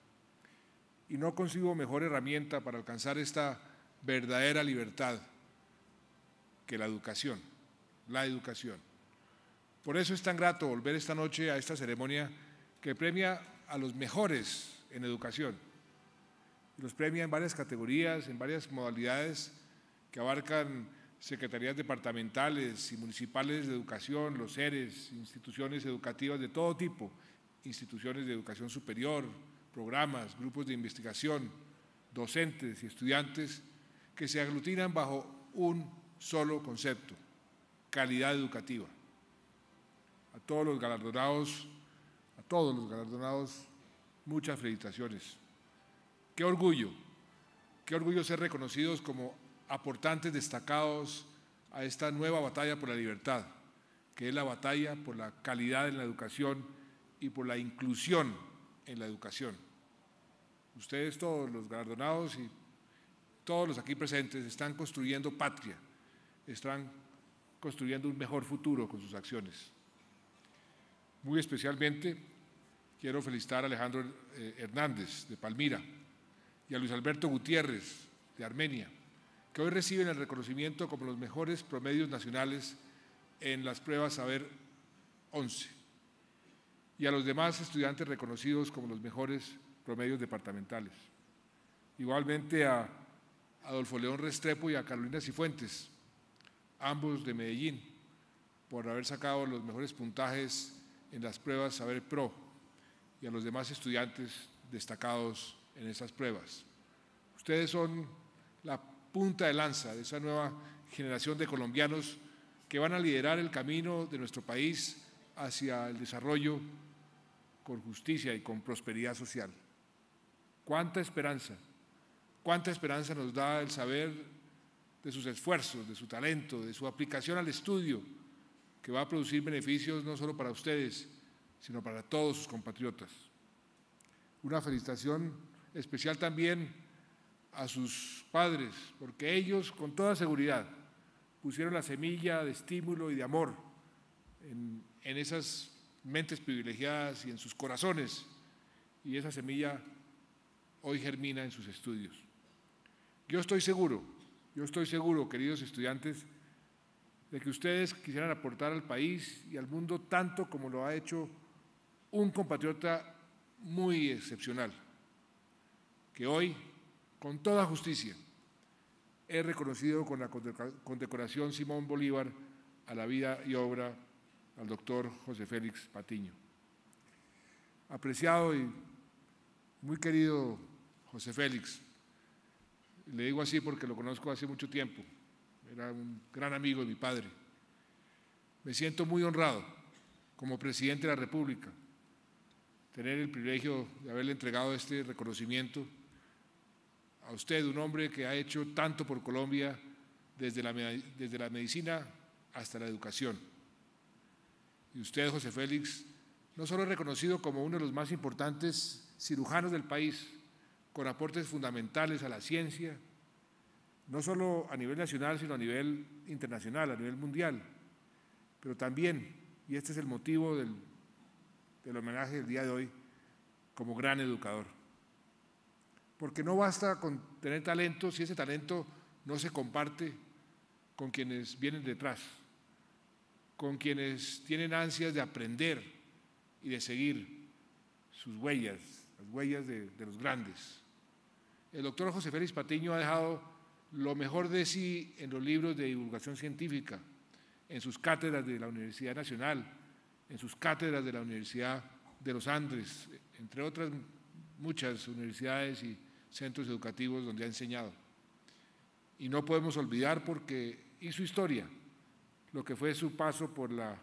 Y no concibo mejor herramienta para alcanzar esta verdadera libertad que la educación, la educación. Por eso es tan grato volver esta noche a esta ceremonia que premia a los mejores en educación. Y los premia en varias categorías, en varias modalidades que abarcan secretarías departamentales y municipales de educación, los seres, instituciones educativas de todo tipo, instituciones de educación superior, programas, grupos de investigación, docentes y estudiantes que se aglutinan bajo un solo concepto: calidad educativa. A todos los galardonados, a todos los galardonados, muchas felicitaciones. Qué orgullo, qué orgullo ser reconocidos como aportantes destacados a esta nueva batalla por la libertad, que es la batalla por la calidad en la educación y por la inclusión en la educación. Ustedes, todos los galardonados y todos los aquí presentes, están construyendo patria, están construyendo un mejor futuro con sus acciones. Muy especialmente quiero felicitar a Alejandro Hernández de Palmira y a Luis Alberto Gutiérrez de Armenia, que hoy reciben el reconocimiento como los mejores promedios nacionales en las pruebas Saber once, y a los demás estudiantes reconocidos como los mejores promedios departamentales. Igualmente a Adolfo León Restrepo y a Carolina Cifuentes, ambos de Medellín, por haber sacado los mejores puntajes en las pruebas Saber Pro, y a los demás estudiantes destacados en esas pruebas. Ustedes son la punta de lanza de esa nueva generación de colombianos que van a liderar el camino de nuestro país hacia el desarrollo con justicia y con prosperidad social. Cuánta esperanza, cuánta esperanza nos da el saber de sus esfuerzos, de su talento, de su aplicación al estudio, que va a producir beneficios no solo para ustedes, sino para todos sus compatriotas. Una felicitación especial también a sus padres, porque ellos, con toda seguridad, pusieron la semilla de estímulo y de amor en, en esas mentes privilegiadas y en sus corazones, y esa semilla hoy germina en sus estudios. Yo estoy seguro, yo estoy seguro, queridos estudiantes, de que ustedes quisieran aportar al país y al mundo tanto como lo ha hecho un compatriota muy excepcional, que hoy, con toda justicia, es reconocido con la condecoración Simón Bolívar a la vida y obra al doctor José Félix Patiño. Apreciado y muy querido José Félix, le digo así porque lo conozco hace mucho tiempo, era un gran amigo de mi padre. Me siento muy honrado como presidente de la República tener el privilegio de haberle entregado este reconocimiento a usted, un hombre que ha hecho tanto por Colombia desde la, desde la medicina hasta la educación. Y usted, José Félix, no solo es reconocido como uno de los más importantes cirujanos del país, con aportes fundamentales a la ciencia, no solo a nivel nacional, sino a nivel internacional, a nivel mundial, pero también, y este es el motivo del, del homenaje del día de hoy, como gran educador. Porque no basta con tener talento si ese talento no se comparte con quienes vienen detrás, con quienes tienen ansias de aprender y de seguir sus huellas, las huellas de, de los grandes. El doctor José Félix Patiño ha dejado lo mejor de sí en los libros de divulgación científica, en sus cátedras de la Universidad Nacional, en sus cátedras de la Universidad de los Andes, entre otras muchas universidades y centros educativos donde ha enseñado. Y no podemos olvidar, porque hizo historia, lo que fue su paso por la,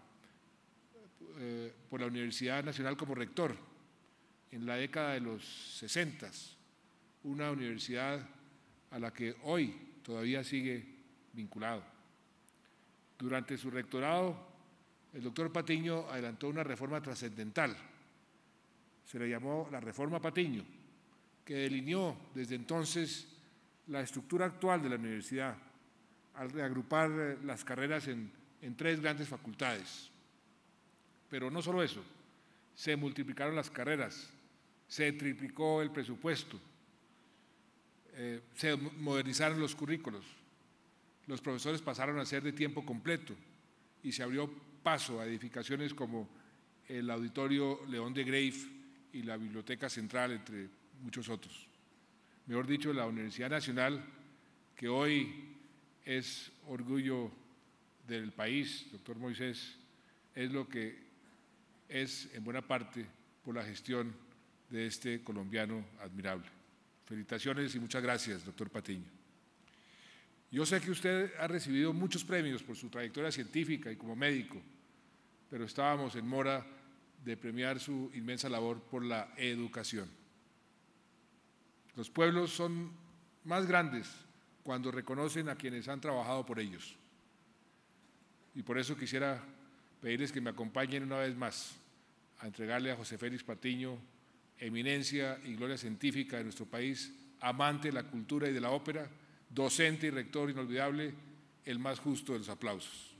eh, por la Universidad Nacional como rector en la década de los sesentas, una universidad a la que hoy todavía sigue vinculado. Durante su rectorado, el doctor Patiño adelantó una reforma trascendental Se le llamó la Reforma Patiño, que delineó desde entonces la estructura actual de la universidad, al agrupar las carreras en, en tres grandes facultades. Pero no solo eso, se multiplicaron las carreras, se triplicó el presupuesto, eh, se modernizaron los currículos, los profesores pasaron a ser de tiempo completo y se abrió paso a edificaciones como el Auditorio León de Greiff y la Biblioteca Central, entre muchos otros. Mejor dicho, la Universidad Nacional, que hoy es orgullo del país, doctor Moisés, es lo que es en buena parte por la gestión de este colombiano admirable. Felicitaciones y muchas gracias, doctor Patiño. Yo sé que usted ha recibido muchos premios por su trayectoria científica y como médico, pero estábamos en mora de premiar su inmensa labor por la educación. Los pueblos son más grandes cuando reconocen a quienes han trabajado por ellos. Y por eso quisiera pedirles que me acompañen una vez más a entregarle a José Félix Patiño, eminencia y gloria científica de nuestro país, amante de la cultura y de la ópera, docente y rector inolvidable, el más justo de los aplausos.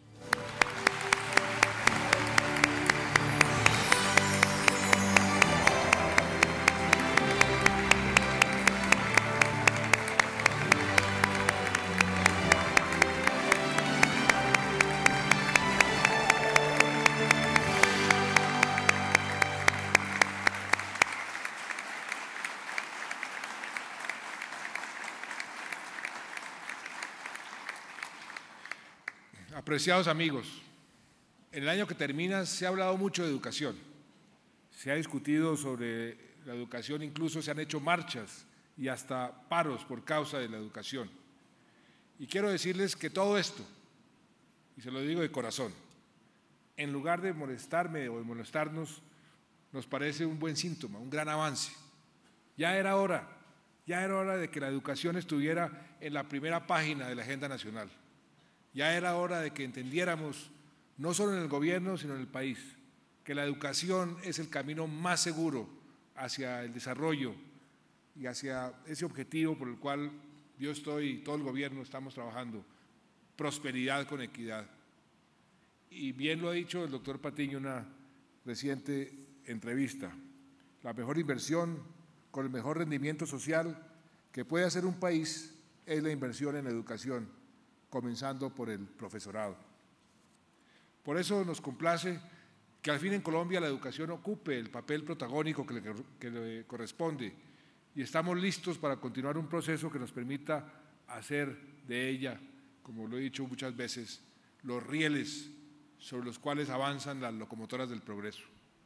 Apreciados amigos, en el año que termina se ha hablado mucho de educación, se ha discutido sobre la educación, incluso se han hecho marchas y hasta paros por causa de la educación. Y quiero decirles que todo esto, y se lo digo de corazón, en lugar de molestarme o de molestarnos, nos parece un buen síntoma, un gran avance. Ya era hora, ya era hora de que la educación estuviera en la primera página de la agenda nacional. Ya era hora de que entendiéramos, no solo en el gobierno, sino en el país, que la educación es el camino más seguro hacia el desarrollo y hacia ese objetivo por el cual yo estoy y todo el gobierno estamos trabajando, prosperidad con equidad. Y bien lo ha dicho el doctor Patiño en una reciente entrevista, la mejor inversión con el mejor rendimiento social que puede hacer un país es la inversión en educación, comenzando por el profesorado. Por eso nos complace que al fin en Colombia la educación ocupe el papel protagónico que le, que le corresponde y estamos listos para continuar un proceso que nos permita hacer de ella, como lo he dicho muchas veces, los rieles sobre los cuales avanzan las locomotoras del progreso.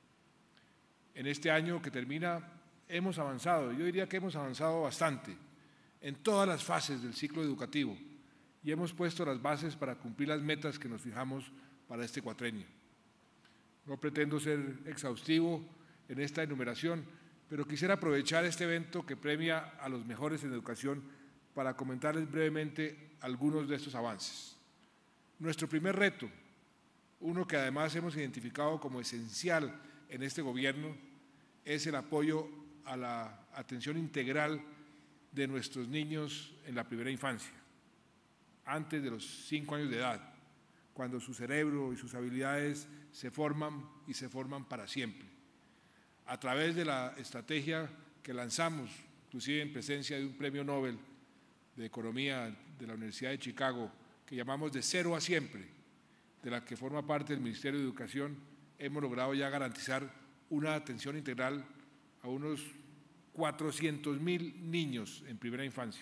En este año que termina hemos avanzado, yo diría que hemos avanzado bastante en todas las fases del ciclo educativo, y hemos puesto las bases para cumplir las metas que nos fijamos para este cuatrenio. No pretendo ser exhaustivo en esta enumeración, pero quisiera aprovechar este evento que premia a los mejores en educación para comentarles brevemente algunos de estos avances. Nuestro primer reto, uno que además hemos identificado como esencial en este gobierno, es el apoyo a la atención integral de nuestros niños en la primera infancia, antes de los cinco años de edad, cuando su cerebro y sus habilidades se forman y se forman para siempre. A través de la estrategia que lanzamos, inclusive en presencia de un premio Nobel de Economía de la Universidad de Chicago, que llamamos de cero a siempre, de la que forma parte el Ministerio de Educación, hemos logrado ya garantizar una atención integral a unos cuatrocientos mil niños en primera infancia.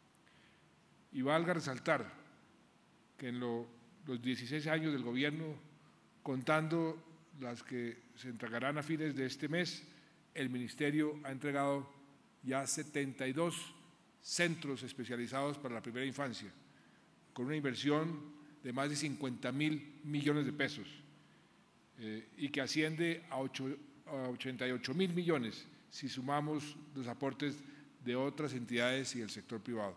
Y valga resaltar que en lo, los dieciséis años del gobierno, contando las que se entregarán a fines de este mes, el Ministerio ha entregado ya setenta y dos centros especializados para la primera infancia, con una inversión de más de cincuenta mil millones de pesos eh, y que asciende a, ocho, a ochenta y ocho mil millones si sumamos los aportes de otras entidades y el sector privado.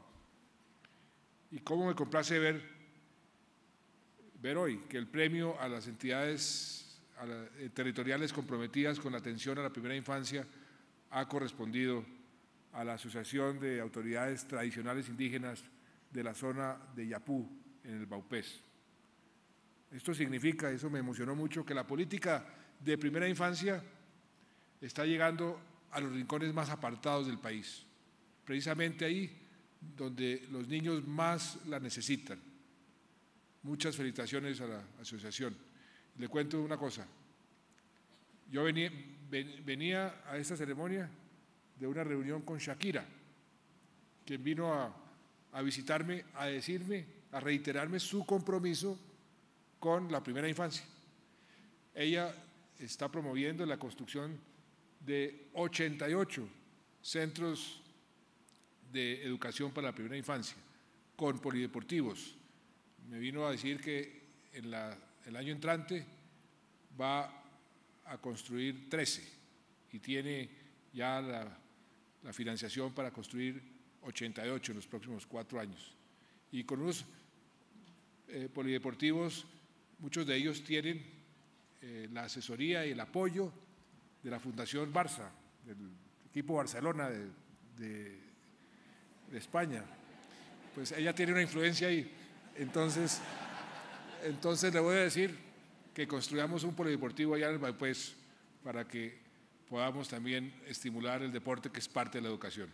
Y cómo me complace ver, ver hoy que el premio a las entidades a la, eh, territoriales comprometidas con la atención a la primera infancia ha correspondido a la Asociación de Autoridades Tradicionales Indígenas de la zona de Yapú, en el Baupés. Esto significa, eso me emocionó mucho, que la política de primera infancia está llegando a los rincones más apartados del país, precisamente ahí donde los niños más la necesitan. Muchas felicitaciones a la asociación. Le cuento una cosa, yo venía, venía a esta ceremonia de una reunión con Shakira, quien vino a, a visitarme, a decirme, a reiterarme su compromiso con la primera infancia. Ella está promoviendo la construcción de ochenta y ocho centros de educación para la primera infancia, con polideportivos. Me vino a decir que en la, el año entrante va a construir trece y tiene ya la, la financiación para construir ochenta y ocho en los próximos cuatro años. Y con unos eh, polideportivos, muchos de ellos tienen eh, la asesoría y el apoyo de la Fundación Barça, del equipo Barcelona de, de, de España. Pues ella tiene una influencia ahí. Entonces, entonces le voy a decir que construyamos un polideportivo allá en el Baupés para que podamos también estimular el deporte, que es parte de la educación.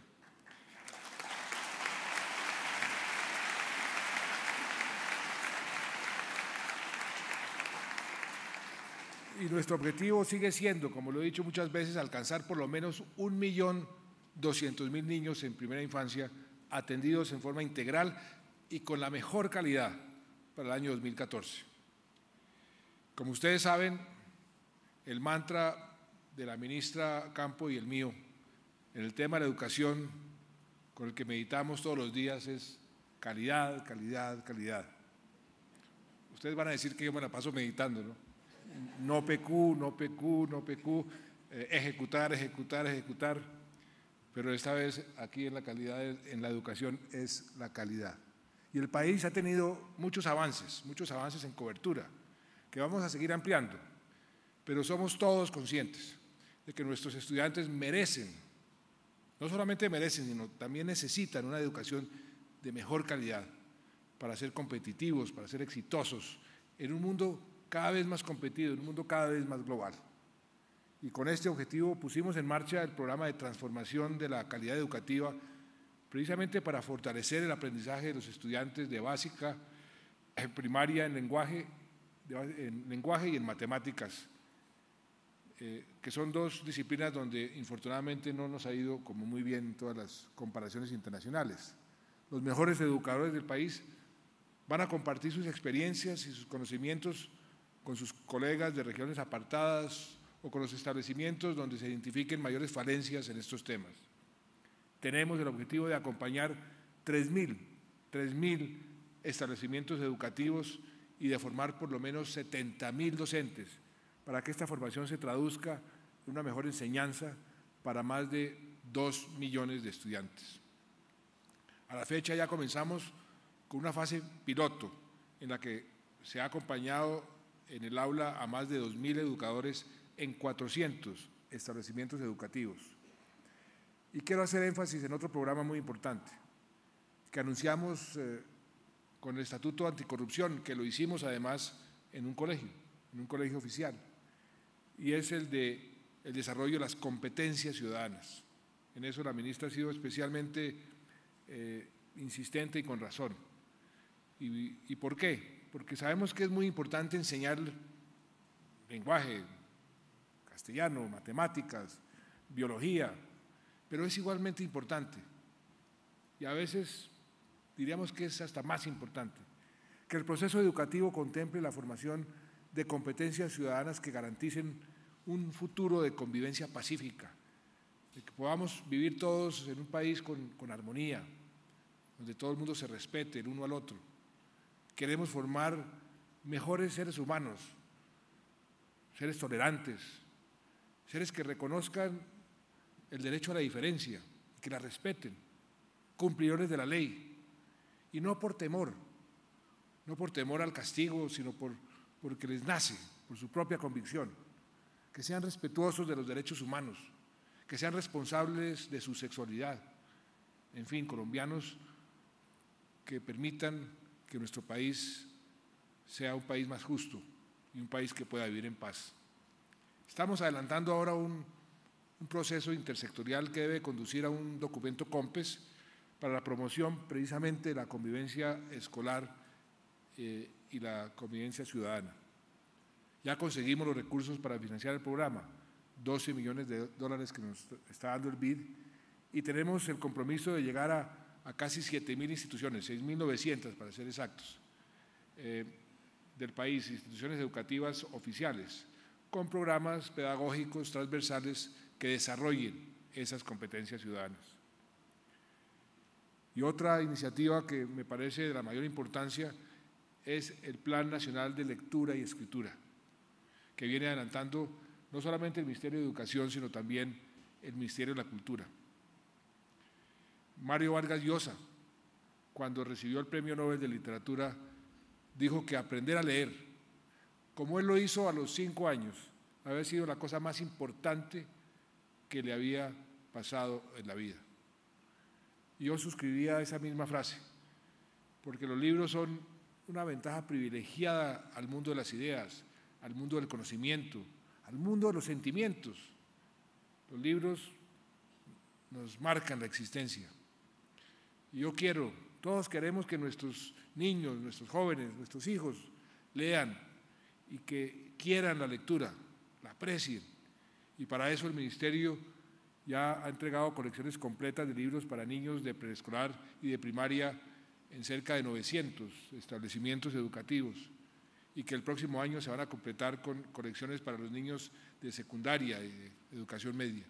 Y nuestro objetivo sigue siendo, como lo he dicho muchas veces, alcanzar por lo menos un millón doscientos mil niños en primera infancia atendidos en forma integral y con la mejor calidad para el año dos mil catorce. Como ustedes saben, el mantra de la ministra Campo y el mío en el tema de la educación, con el que meditamos todos los días, es calidad, calidad, calidad. Ustedes van a decir que yo me la paso meditando, ¿no? No P Q, no P Q, no P Q, eh, ejecutar, ejecutar, ejecutar, pero esta vez aquí en la calidad, en la educación es la calidad. Y el país ha tenido muchos avances, muchos avances en cobertura, que vamos a seguir ampliando, pero somos todos conscientes de que nuestros estudiantes merecen, no solamente merecen, sino también necesitan una educación de mejor calidad para ser competitivos, para ser exitosos en un mundo cada vez más competido, en un mundo cada vez más global. Y con este objetivo pusimos en marcha el programa de transformación de la calidad educativa, precisamente para fortalecer el aprendizaje de los estudiantes de básica, en primaria, en lenguaje, de, en lenguaje y en matemáticas, eh, que son dos disciplinas donde infortunadamente no nos ha ido como muy bien en todas las comparaciones internacionales. Los mejores educadores del país van a compartir sus experiencias y sus conocimientos con sus colegas de regiones apartadas o con los establecimientos donde se identifiquen mayores falencias en estos temas. Tenemos el objetivo de acompañar tres mil establecimientos educativos y de formar por lo menos setenta mil docentes para que esta formación se traduzca en una mejor enseñanza para más de dos millones de estudiantes. A la fecha ya comenzamos con una fase piloto en la que se ha acompañado en el aula a más de dos mil educadores en cuatrocientos establecimientos educativos. Y quiero hacer énfasis en otro programa muy importante, que anunciamos eh, con el Estatuto Anticorrupción, que lo hicimos además en un colegio, en un colegio oficial, y es el de el desarrollo de las competencias ciudadanas. En eso la ministra ha sido especialmente eh, insistente y con razón. ¿Y, y por qué? Porque sabemos que es muy importante enseñar lenguaje, castellano, matemáticas, biología, pero es igualmente importante, y a veces diríamos que es hasta más importante, que el proceso educativo contemple la formación de competencias ciudadanas que garanticen un futuro de convivencia pacífica, de que podamos vivir todos en un país con, con armonía, donde todo el mundo se respete el uno al otro. Queremos formar mejores seres humanos, seres tolerantes, seres que reconozcan el derecho a la diferencia, que la respeten, cumplidores de la ley, y no por temor, no por temor al castigo, sino por, porque les nace, por su propia convicción, que sean respetuosos de los derechos humanos, que sean responsables de su sexualidad. En fin, colombianos que permitan que nuestro país sea un país más justo y un país que pueda vivir en paz. Estamos adelantando ahora un, un proceso intersectorial que debe conducir a un documento COMPES para la promoción precisamente de la convivencia escolar eh, y la convivencia ciudadana. Ya conseguimos los recursos para financiar el programa, doce millones de dólares que nos está dando el B I D, y tenemos el compromiso de llegar a, a casi siete mil instituciones, seis mil novecientas para ser exactos, eh, del país, instituciones educativas oficiales, con programas pedagógicos transversales que desarrollen esas competencias ciudadanas. Y otra iniciativa que me parece de la mayor importancia es el Plan Nacional de Lectura y Escritura, que viene adelantando no solamente el Ministerio de Educación, sino también el Ministerio de la Cultura. Mario Vargas Llosa, cuando recibió el Premio Nobel de Literatura, dijo que aprender a leer, como él lo hizo a los cinco años, había sido la cosa más importante que le había pasado en la vida. Y yo suscribía esa misma frase, porque los libros son una ventaja privilegiada al mundo de las ideas, al mundo del conocimiento, al mundo de los sentimientos. Los libros nos marcan la existencia. Y yo quiero, todos queremos que nuestros niños, nuestros jóvenes, nuestros hijos lean y que quieran la lectura, la aprecien. Y para eso el Ministerio ya ha entregado colecciones completas de libros para niños de preescolar y de primaria en cerca de novecientos establecimientos educativos, y que el próximo año se van a completar con colecciones para los niños de secundaria y de educación media.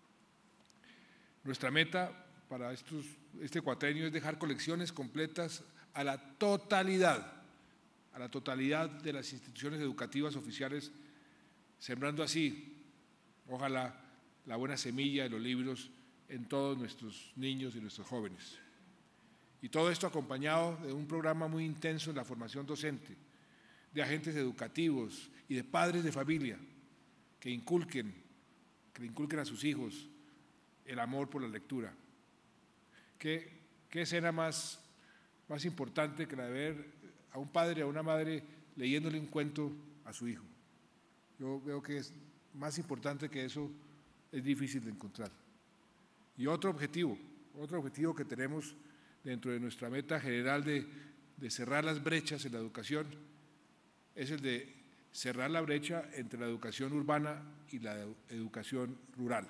Nuestra meta para estos, este cuatrenio es dejar colecciones completas a la totalidad, a la totalidad de las instituciones educativas oficiales, sembrando así, ojalá, la buena semilla de los libros en todos nuestros niños y nuestros jóvenes. Y todo esto acompañado de un programa muy intenso en la formación docente, de agentes educativos y de padres de familia que inculquen, que le inculquen a sus hijos el amor por la lectura. ¿Qué, qué escena más, más importante que la de ver a un padre o a una madre leyéndole un cuento a su hijo? Yo veo que es más importante que eso, es difícil de encontrar. Y otro objetivo, otro objetivo que tenemos dentro de nuestra meta general de, de cerrar las brechas en la educación es el de cerrar la brecha entre la educación urbana y la educación rural.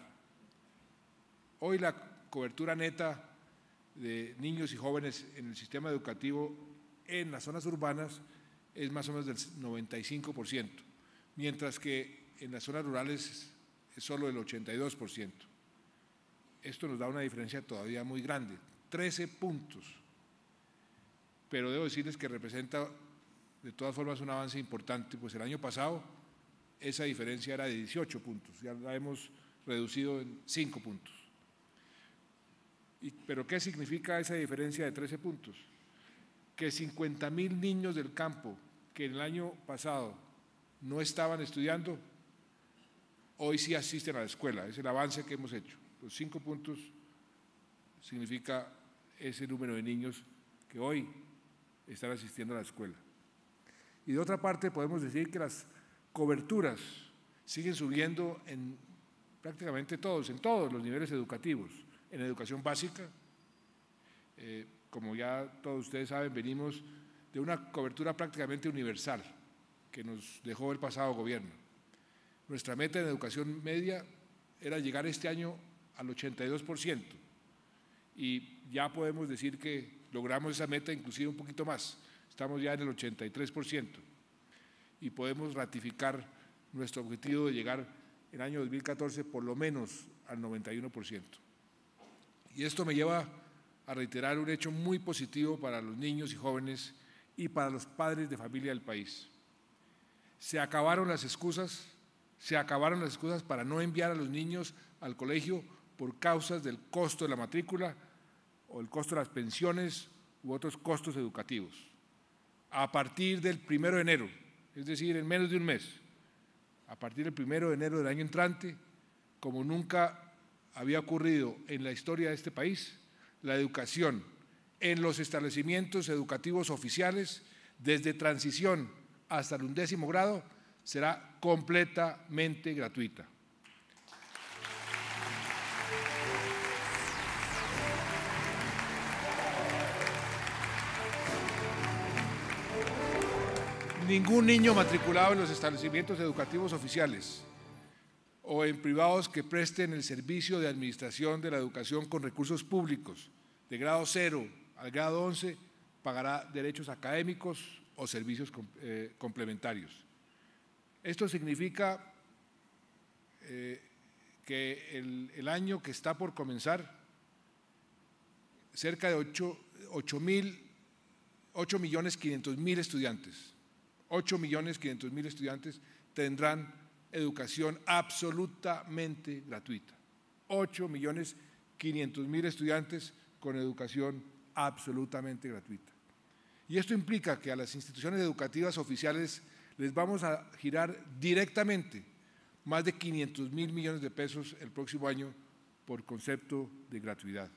Hoy la cobertura neta de niños y jóvenes en el sistema educativo en las zonas urbanas es más o menos del noventa y cinco por ciento, mientras que en las zonas rurales es solo del ochenta y dos por ciento. Esto nos da una diferencia todavía muy grande, trece puntos, pero debo decirles que representa de todas formas un avance importante, pues el año pasado esa diferencia era de dieciocho puntos, ya la hemos reducido en cinco puntos. Y, ¿pero qué significa esa diferencia de trece puntos? Que cincuenta mil niños del campo que el año pasado no estaban estudiando, hoy sí asisten a la escuela, es el avance que hemos hecho. Los cinco puntos significa ese número de niños que hoy están asistiendo a la escuela. Y de otra parte podemos decir que las coberturas siguen subiendo en prácticamente todos, en todos los niveles educativos. En educación básica, eh, como ya todos ustedes saben, venimos de una cobertura prácticamente universal que nos dejó el pasado gobierno. Nuestra meta en educación media era llegar este año al ochenta y dos por ciento y ya podemos decir que logramos esa meta inclusive un poquito más, estamos ya en el ochenta y tres por ciento y podemos ratificar nuestro objetivo de llegar en el año dos mil catorce por lo menos al noventa y uno por ciento. Y esto me lleva a reiterar un hecho muy positivo para los niños y jóvenes y para los padres de familia del país. Se acabaron las excusas, se acabaron las excusas para no enviar a los niños al colegio por causas del costo de la matrícula o el costo de las pensiones u otros costos educativos. A partir del primero de enero, es decir, en menos de un mes, a partir del primero de enero del año entrante, como nunca había ocurrido en la historia de este país, la educación en los establecimientos educativos oficiales, desde transición hasta el undécimo grado, será completamente gratuita. Ningún niño matriculado en los establecimientos educativos oficiales o en privados que presten el servicio de administración de la educación con recursos públicos de grado cero al grado once pagará derechos académicos o servicios eh, complementarios. Esto significa eh, que el, el año que está por comenzar, cerca de ocho millones quinientos mil estudiantes, ocho millones quinientos mil estudiantes tendrán educación absolutamente gratuita. ocho millones quinientos mil estudiantes con educación absolutamente gratuita. Y esto implica que a las instituciones educativas oficiales les vamos a girar directamente más de quinientos mil millones de pesos el próximo año por concepto de gratuidad.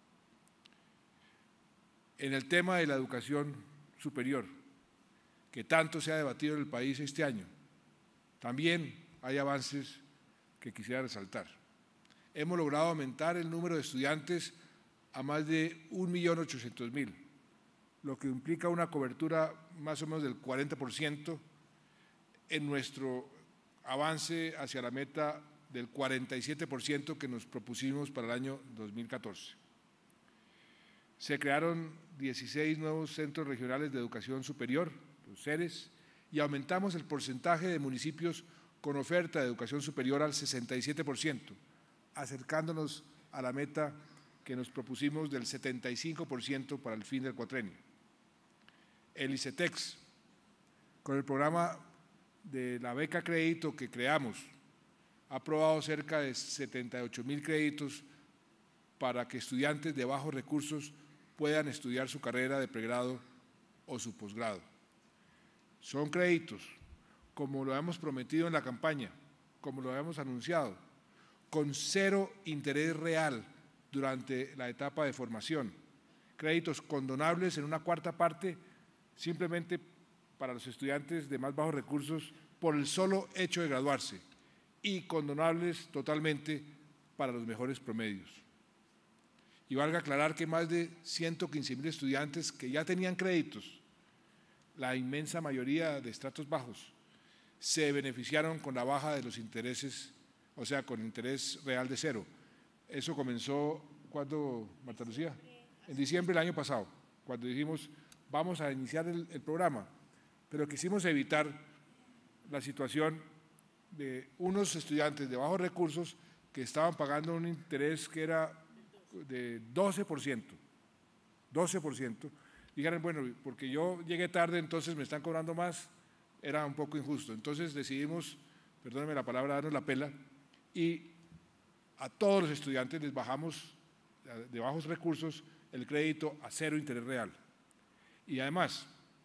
En el tema de la educación superior, que tanto se ha debatido en el país este año, también hay avances que quisiera resaltar. Hemos logrado aumentar el número de estudiantes a más de un millón ochocientos mil, lo que implica una cobertura más o menos del cuarenta por ciento en nuestro avance hacia la meta del cuarenta y siete por ciento que nos propusimos para el año dos mil catorce. Se crearon dieciséis nuevos centros regionales de educación superior, los C E R Es, y aumentamos el porcentaje de municipios con oferta de educación superior al sesenta y siete por ciento, acercándonos a la meta que nos propusimos del setenta y cinco por ciento para el fin del cuatrenio. El ICETEX, con el programa de la beca crédito que creamos, ha aprobado cerca de setenta y ocho mil créditos para que estudiantes de bajos recursos puedan estudiar su carrera de pregrado o su posgrado. Son créditos, como lo hemos prometido en la campaña, como lo hemos anunciado, con cero interés real durante la etapa de formación, créditos condonables en una cuarta parte simplemente para los estudiantes de más bajos recursos por el solo hecho de graduarse y condonables totalmente para los mejores promedios. Y valga aclarar que más de ciento quince mil estudiantes que ya tenían créditos, la inmensa mayoría de estratos bajos, se beneficiaron con la baja de los intereses, o sea, con interés real de cero. Eso comenzó, ¿cuándo, Marta Lucía? En diciembre del año pasado, cuando dijimos vamos a iniciar el, el programa, pero quisimos evitar la situación de unos estudiantes de bajos recursos que estaban pagando un interés que era de doce por ciento, doce por ciento, dijeron, bueno, porque yo llegué tarde, entonces me están cobrando más, era un poco injusto. Entonces decidimos, perdónenme la palabra, darnos la pela, y a todos los estudiantes les bajamos de bajos recursos el crédito a cero interés real. Y además,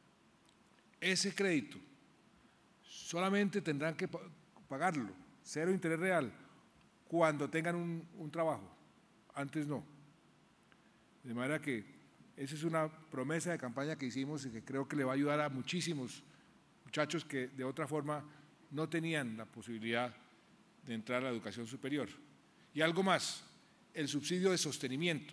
ese crédito solamente tendrán que pagarlo, cero interés real, cuando tengan un, un trabajo, antes no. De manera que esa es una promesa de campaña que hicimos y que creo que le va a ayudar a muchísimos muchachos que de otra forma no tenían la posibilidad de entrar a la educación superior. Y algo más, el subsidio de sostenimiento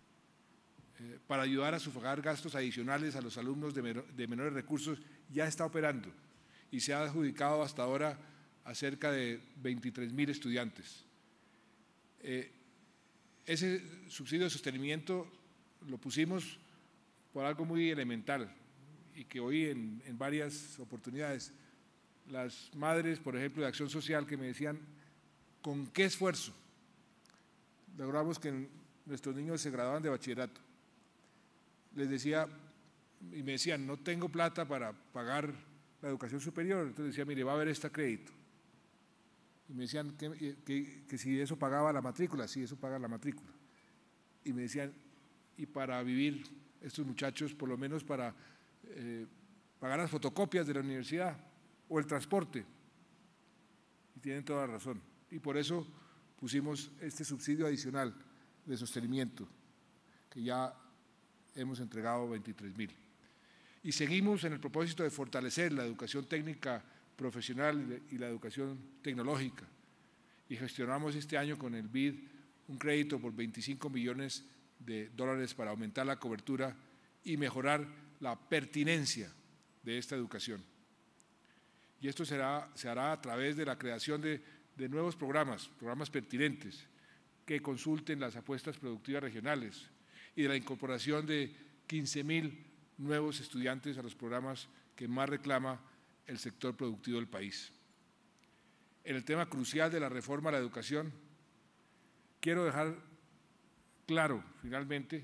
eh, para ayudar a sufragar gastos adicionales a los alumnos de, menor, de menores recursos ya está operando y se ha adjudicado hasta ahora a cerca de veintitrés mil estudiantes. Eh, ese subsidio de sostenimiento lo pusimos por algo muy elemental y que hoy en, en varias oportunidades las madres, por ejemplo, de Acción Social, que me decían con qué esfuerzo logramos que nuestros niños se graduaran de bachillerato. Les decía, y me decían, no tengo plata para pagar la educación superior, entonces decía, mire, va a haber este crédito. Y me decían que, que, que si eso pagaba la matrícula, sí, eso paga la matrícula. Y me decían, y para vivir estos muchachos, por lo menos para eh, pagar las fotocopias de la universidad o el transporte. tienen toda la razón. Y por eso pusimos este subsidio adicional de sostenimiento, que ya hemos entregado veintitrés mil. Y seguimos en el propósito de fortalecer la educación técnica profesional y la educación tecnológica. Y gestionamos este año con el B I D un crédito por veinticinco millones de dólares para aumentar la cobertura y mejorar la pertinencia de esta educación. Y esto será, se hará a través de la creación de, de nuevos programas, programas pertinentes, que consulten las apuestas productivas regionales y de la incorporación de quince mil nuevos estudiantes a los programas que más reclama el sector productivo del país. En el tema crucial de la reforma a la educación, quiero dejar claro, finalmente,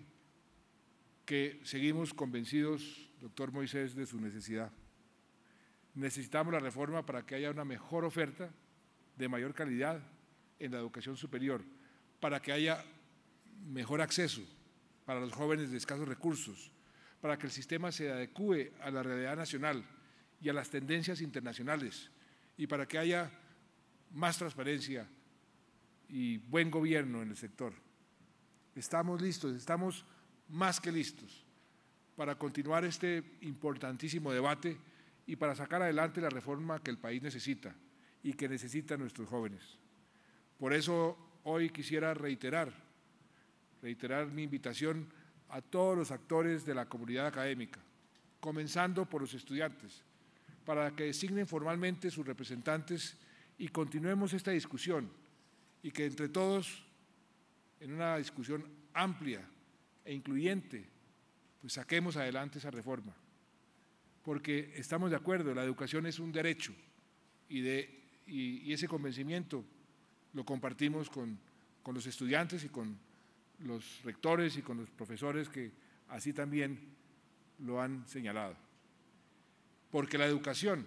que seguimos convencidos, doctor Moisés, de su necesidad. Necesitamos la reforma para que haya una mejor oferta de mayor calidad en la educación superior, para que haya mejor acceso para los jóvenes de escasos recursos, para que el sistema se adecúe a la realidad nacional y a las tendencias internacionales, y para que haya más transparencia y buen gobierno en el sector. Estamos listos, estamos más que listos para continuar este importantísimo debate y para sacar adelante la reforma que el país necesita y que necesitan nuestros jóvenes. Por eso hoy quisiera reiterar, reiterar mi invitación a todos los actores de la comunidad académica, comenzando por los estudiantes, para que designen formalmente sus representantes y continuemos esta discusión y que entre todos, en una discusión amplia e incluyente, pues saquemos adelante esa reforma. Porque estamos de acuerdo, la educación es un derecho y, de, y, y ese convencimiento lo compartimos con, con los estudiantes y con los rectores y con los profesores que así también lo han señalado. Porque la educación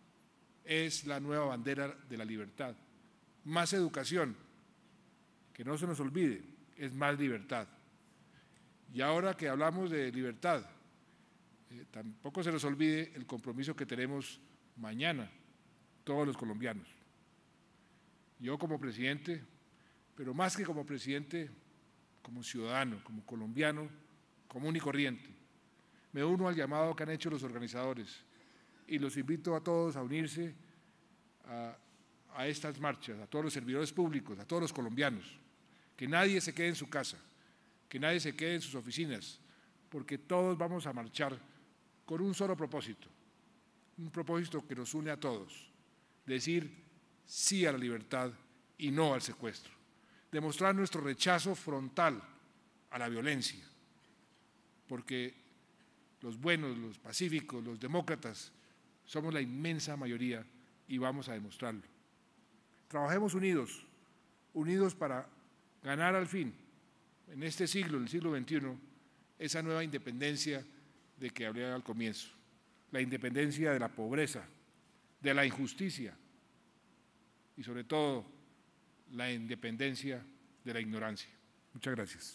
es la nueva bandera de la libertad. Más educación, que no se nos olvide, es más libertad. Y ahora que hablamos de libertad, eh, tampoco se nos olvide el compromiso que tenemos mañana, todos los colombianos. Yo como presidente, pero más que como presidente, como ciudadano, como colombiano, común y corriente, me uno al llamado que han hecho los organizadores y los invito a todos a unirse a, a estas marchas, a todos los servidores públicos, a todos los colombianos, que nadie se quede en su casa, que nadie se quede en sus oficinas, porque todos vamos a marchar con un solo propósito, un propósito que nos une a todos, decir sí a la libertad y no al secuestro, demostrar nuestro rechazo frontal a la violencia, porque los buenos, los pacíficos, los demócratas, somos la inmensa mayoría y vamos a demostrarlo. Trabajemos unidos, unidos para ganar al fin, en este siglo, en el siglo veintiuno, esa nueva independencia de que hablé al comienzo, la independencia de la pobreza, de la injusticia y sobre todo la independencia de la ignorancia. Muchas gracias.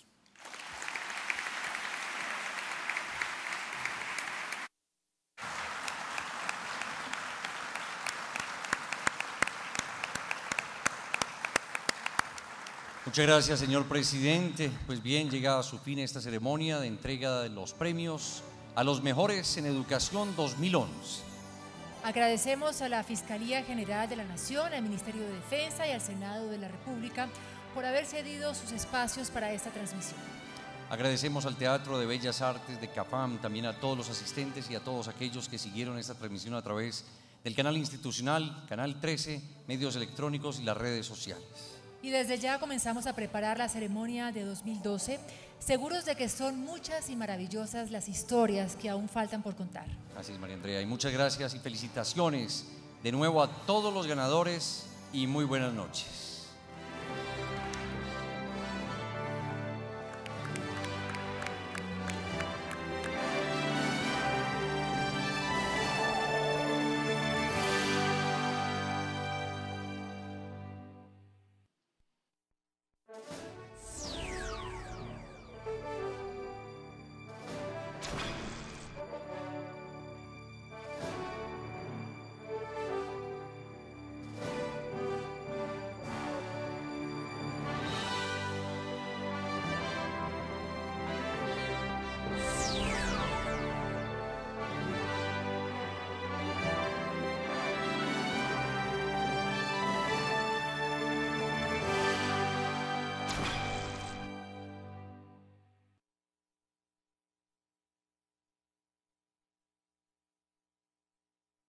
Muchas gracias, señor presidente. Pues bien, llega a su fin esta ceremonia de entrega de los premios a los mejores en educación dos mil once. Agradecemos a la Fiscalía General de la Nación, al Ministerio de Defensa y al Senado de la República por haber cedido sus espacios para esta transmisión. Agradecemos al Teatro de Bellas Artes de CAFAM, también a todos los asistentes y a todos aquellos que siguieron esta transmisión a través del canal institucional, Canal trece, medios electrónicos y las redes sociales. Y desde ya comenzamos a preparar la ceremonia de dos mil doce, seguros de que son muchas y maravillosas las historias que aún faltan por contar. Así es, María Andrea, y muchas gracias y felicitaciones de nuevo a todos los ganadores y muy buenas noches.